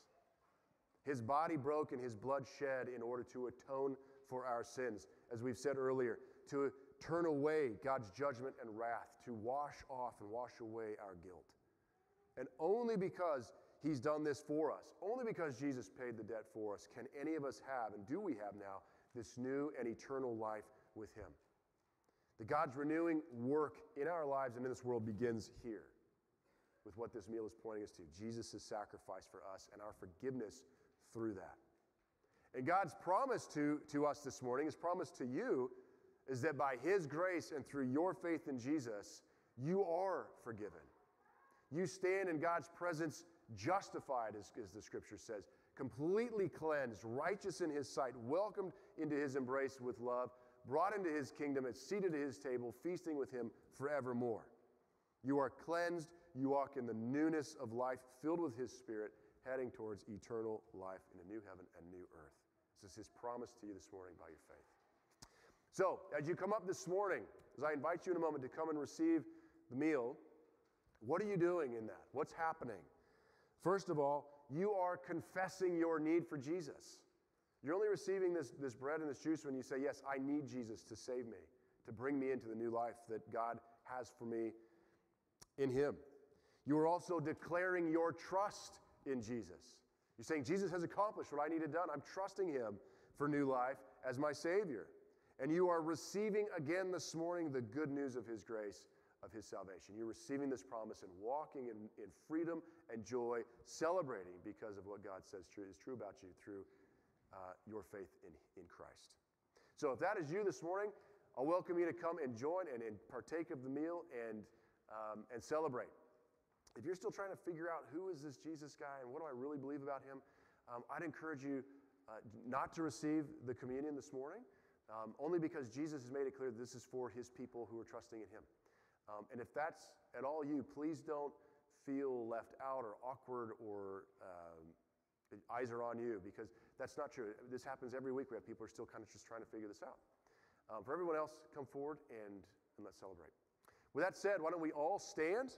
His body broke and his blood shed in order to atone for our sins. As we've said earlier, to turn away God's judgment and wrath, to wash off and wash away our guilt. And only because he's done this for us, only because Jesus paid the debt for us, can any of us have, and do we have now, this new and eternal life with him. That God's renewing work in our lives and in this world begins here with what this meal is pointing us to, Jesus' sacrifice for us and our forgiveness through that. And God's promise to us this morning, his promise to you, is that by his grace and through your faith in Jesus, you are forgiven. You stand in God's presence justified, as the scripture says, completely cleansed, righteous in his sight, welcomed into his embrace with love, brought into his kingdom, and seated at his table, feasting with him forevermore. You are cleansed. You walk in the newness of life, filled with his Spirit, heading towards eternal life in a new heaven and new earth. This is his promise to you this morning by your faith. So, as you come up this morning, as I invite you in a moment to come and receive the meal, what are you doing in that? What's happening? First of all, you are confessing your need for Jesus. You're only receiving this bread and this juice when you say, yes, I need Jesus to save me, to bring me into the new life that God has for me in him. You are also declaring your trust in Jesus. You're saying, Jesus has accomplished what I needed done. I'm trusting him for new life as my Savior. And you are receiving again this morning the good news of his grace, of his salvation. You're receiving this promise and walking in freedom and joy, celebrating because of what God says is true about you through your faith in Christ. So if that is you this morning, I'll welcome you to come and join and partake of the meal and and celebrate. If you're still trying to figure out who is this Jesus guy and what do I really believe about him, I'd encourage you not to receive the communion this morning, only because Jesus has made it clear that this is for his people who are trusting in him. And if that's at all you, please don't feel left out or awkward or eyes are on you, because that's not true. This happens every week. We have people who are still kind of just trying to figure this out. For everyone else, come forward and let's celebrate. With that said, why don't we all stand?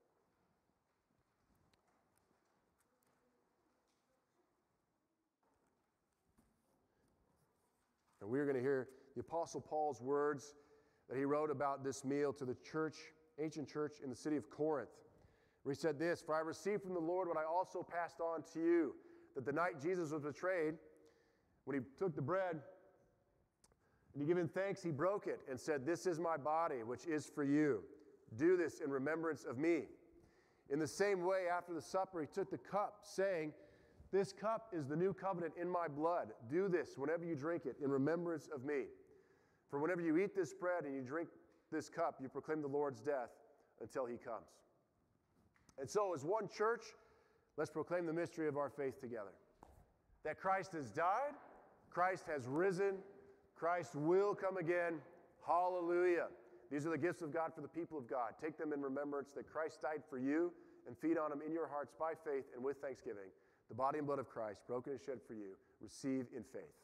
And we're going to hear the Apostle Paul's words that he wrote about this meal to the church, ancient church in the city of Corinth, where he said this, "For I received from the Lord what I also passed on to you, that the night Jesus was betrayed, when he took the bread, and he gave thanks, he broke it and said, 'This is my body, which is for you. Do this in remembrance of me.' In the same way, after the supper, he took the cup, saying, 'This cup is the new covenant in my blood. Do this whenever you drink it in remembrance of me. For whenever you eat this bread and you drink this cup, you proclaim the Lord's death until he comes.'" And so, as one church, let's proclaim the mystery of our faith together. That Christ has died, Christ has risen, Christ will come again. Hallelujah. These are the gifts of God for the people of God. Take them in remembrance that Christ died for you, and feed on them in your hearts by faith and with thanksgiving. The body and blood of Christ, broken and shed for you, receive in faith.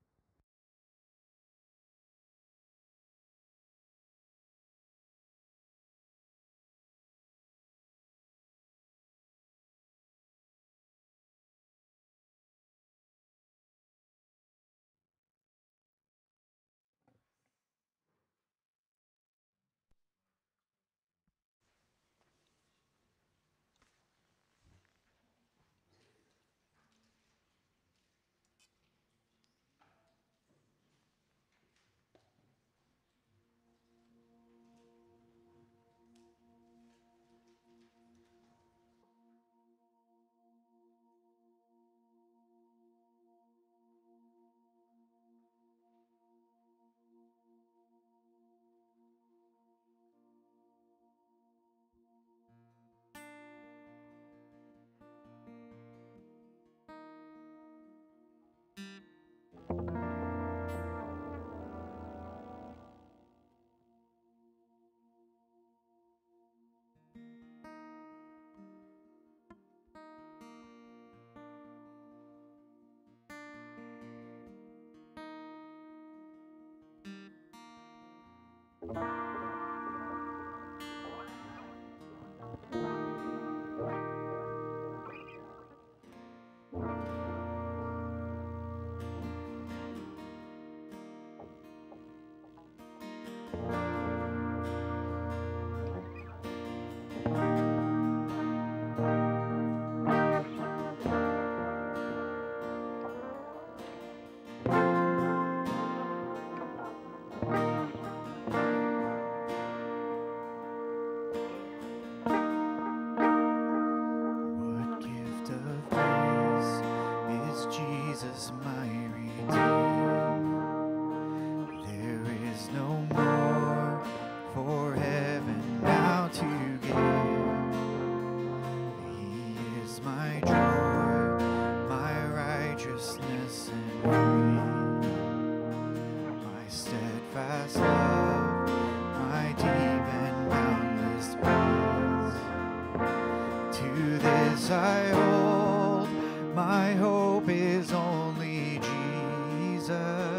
I hold, my hope is only Jesus,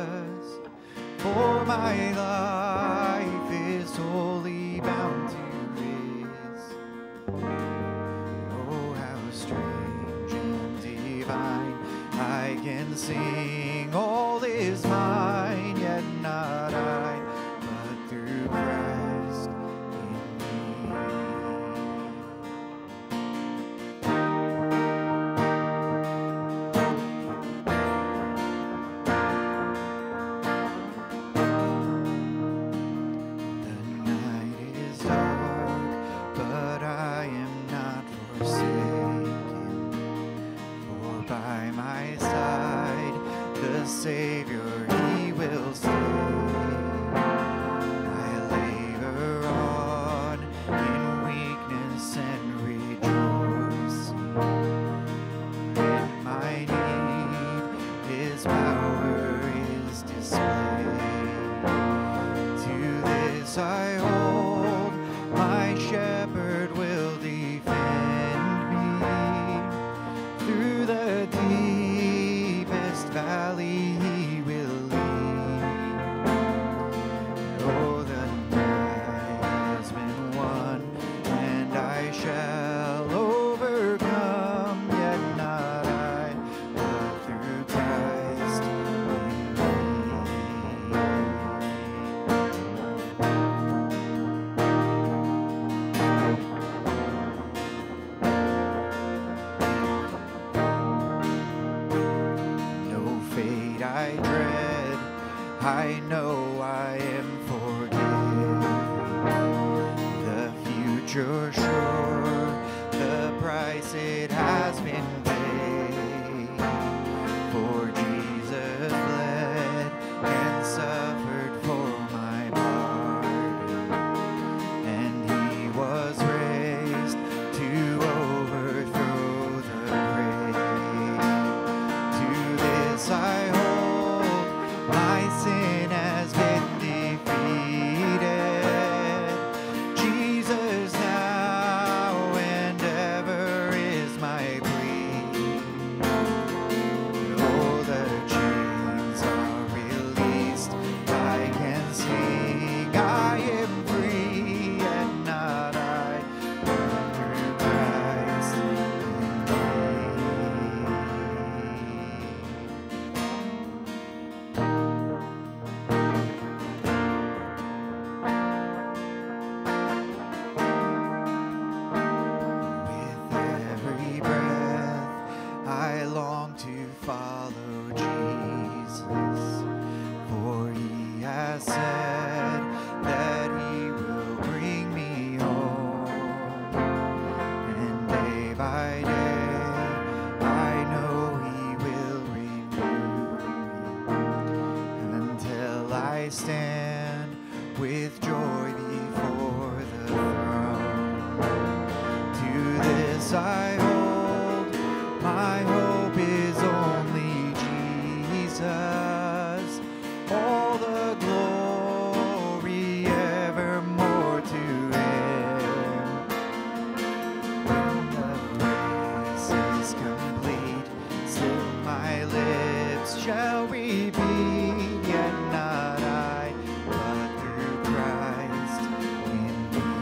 for my life is wholly bound to his. Oh, how strange and divine, I can sing all is mine, yet not I, but through Christ in me. Savior, he will stay. I labor on in fate I dread, I know I am forgiven. The future sure, the price it has been paid. For Jesus bled and suffered for my pardon, and he was raised to overthrow the grave. To this I hold, my sin has been defeated. Jesus now and ever is my plea. Oh, the chains are released, I can sing, I am free, and not I, but through Christ in With every breath, I long to follow Jesus, for he has said that he will bring me home. And day by day, I know he will renew me until I stand with joy before the throne. To this I hold, my hope is only Jesus. All the glory evermore to him. When the race is complete, still my lips shall repeat, yet not I, but through Christ in me.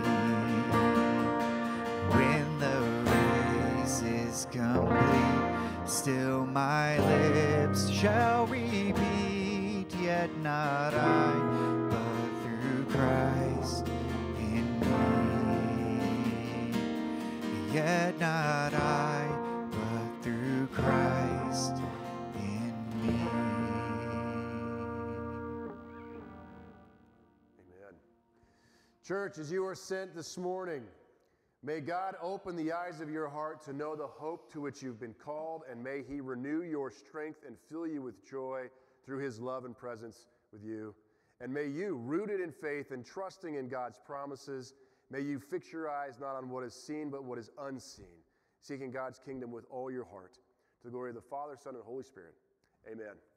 When the race is complete, still my lips shall repeat, yet not I, but through Christ in me. Yet not I, but through Christ in me. Amen. Church, as you are sent this morning, may God open the eyes of your heart to know the hope to which you've been called, and may he renew your strength and fill you with joy through his love and presence with you. And may you, rooted in faith and trusting in God's promises, may you fix your eyes not on what is seen but what is unseen, seeking God's kingdom with all your heart. To the glory of the Father, Son, and Holy Spirit. Amen.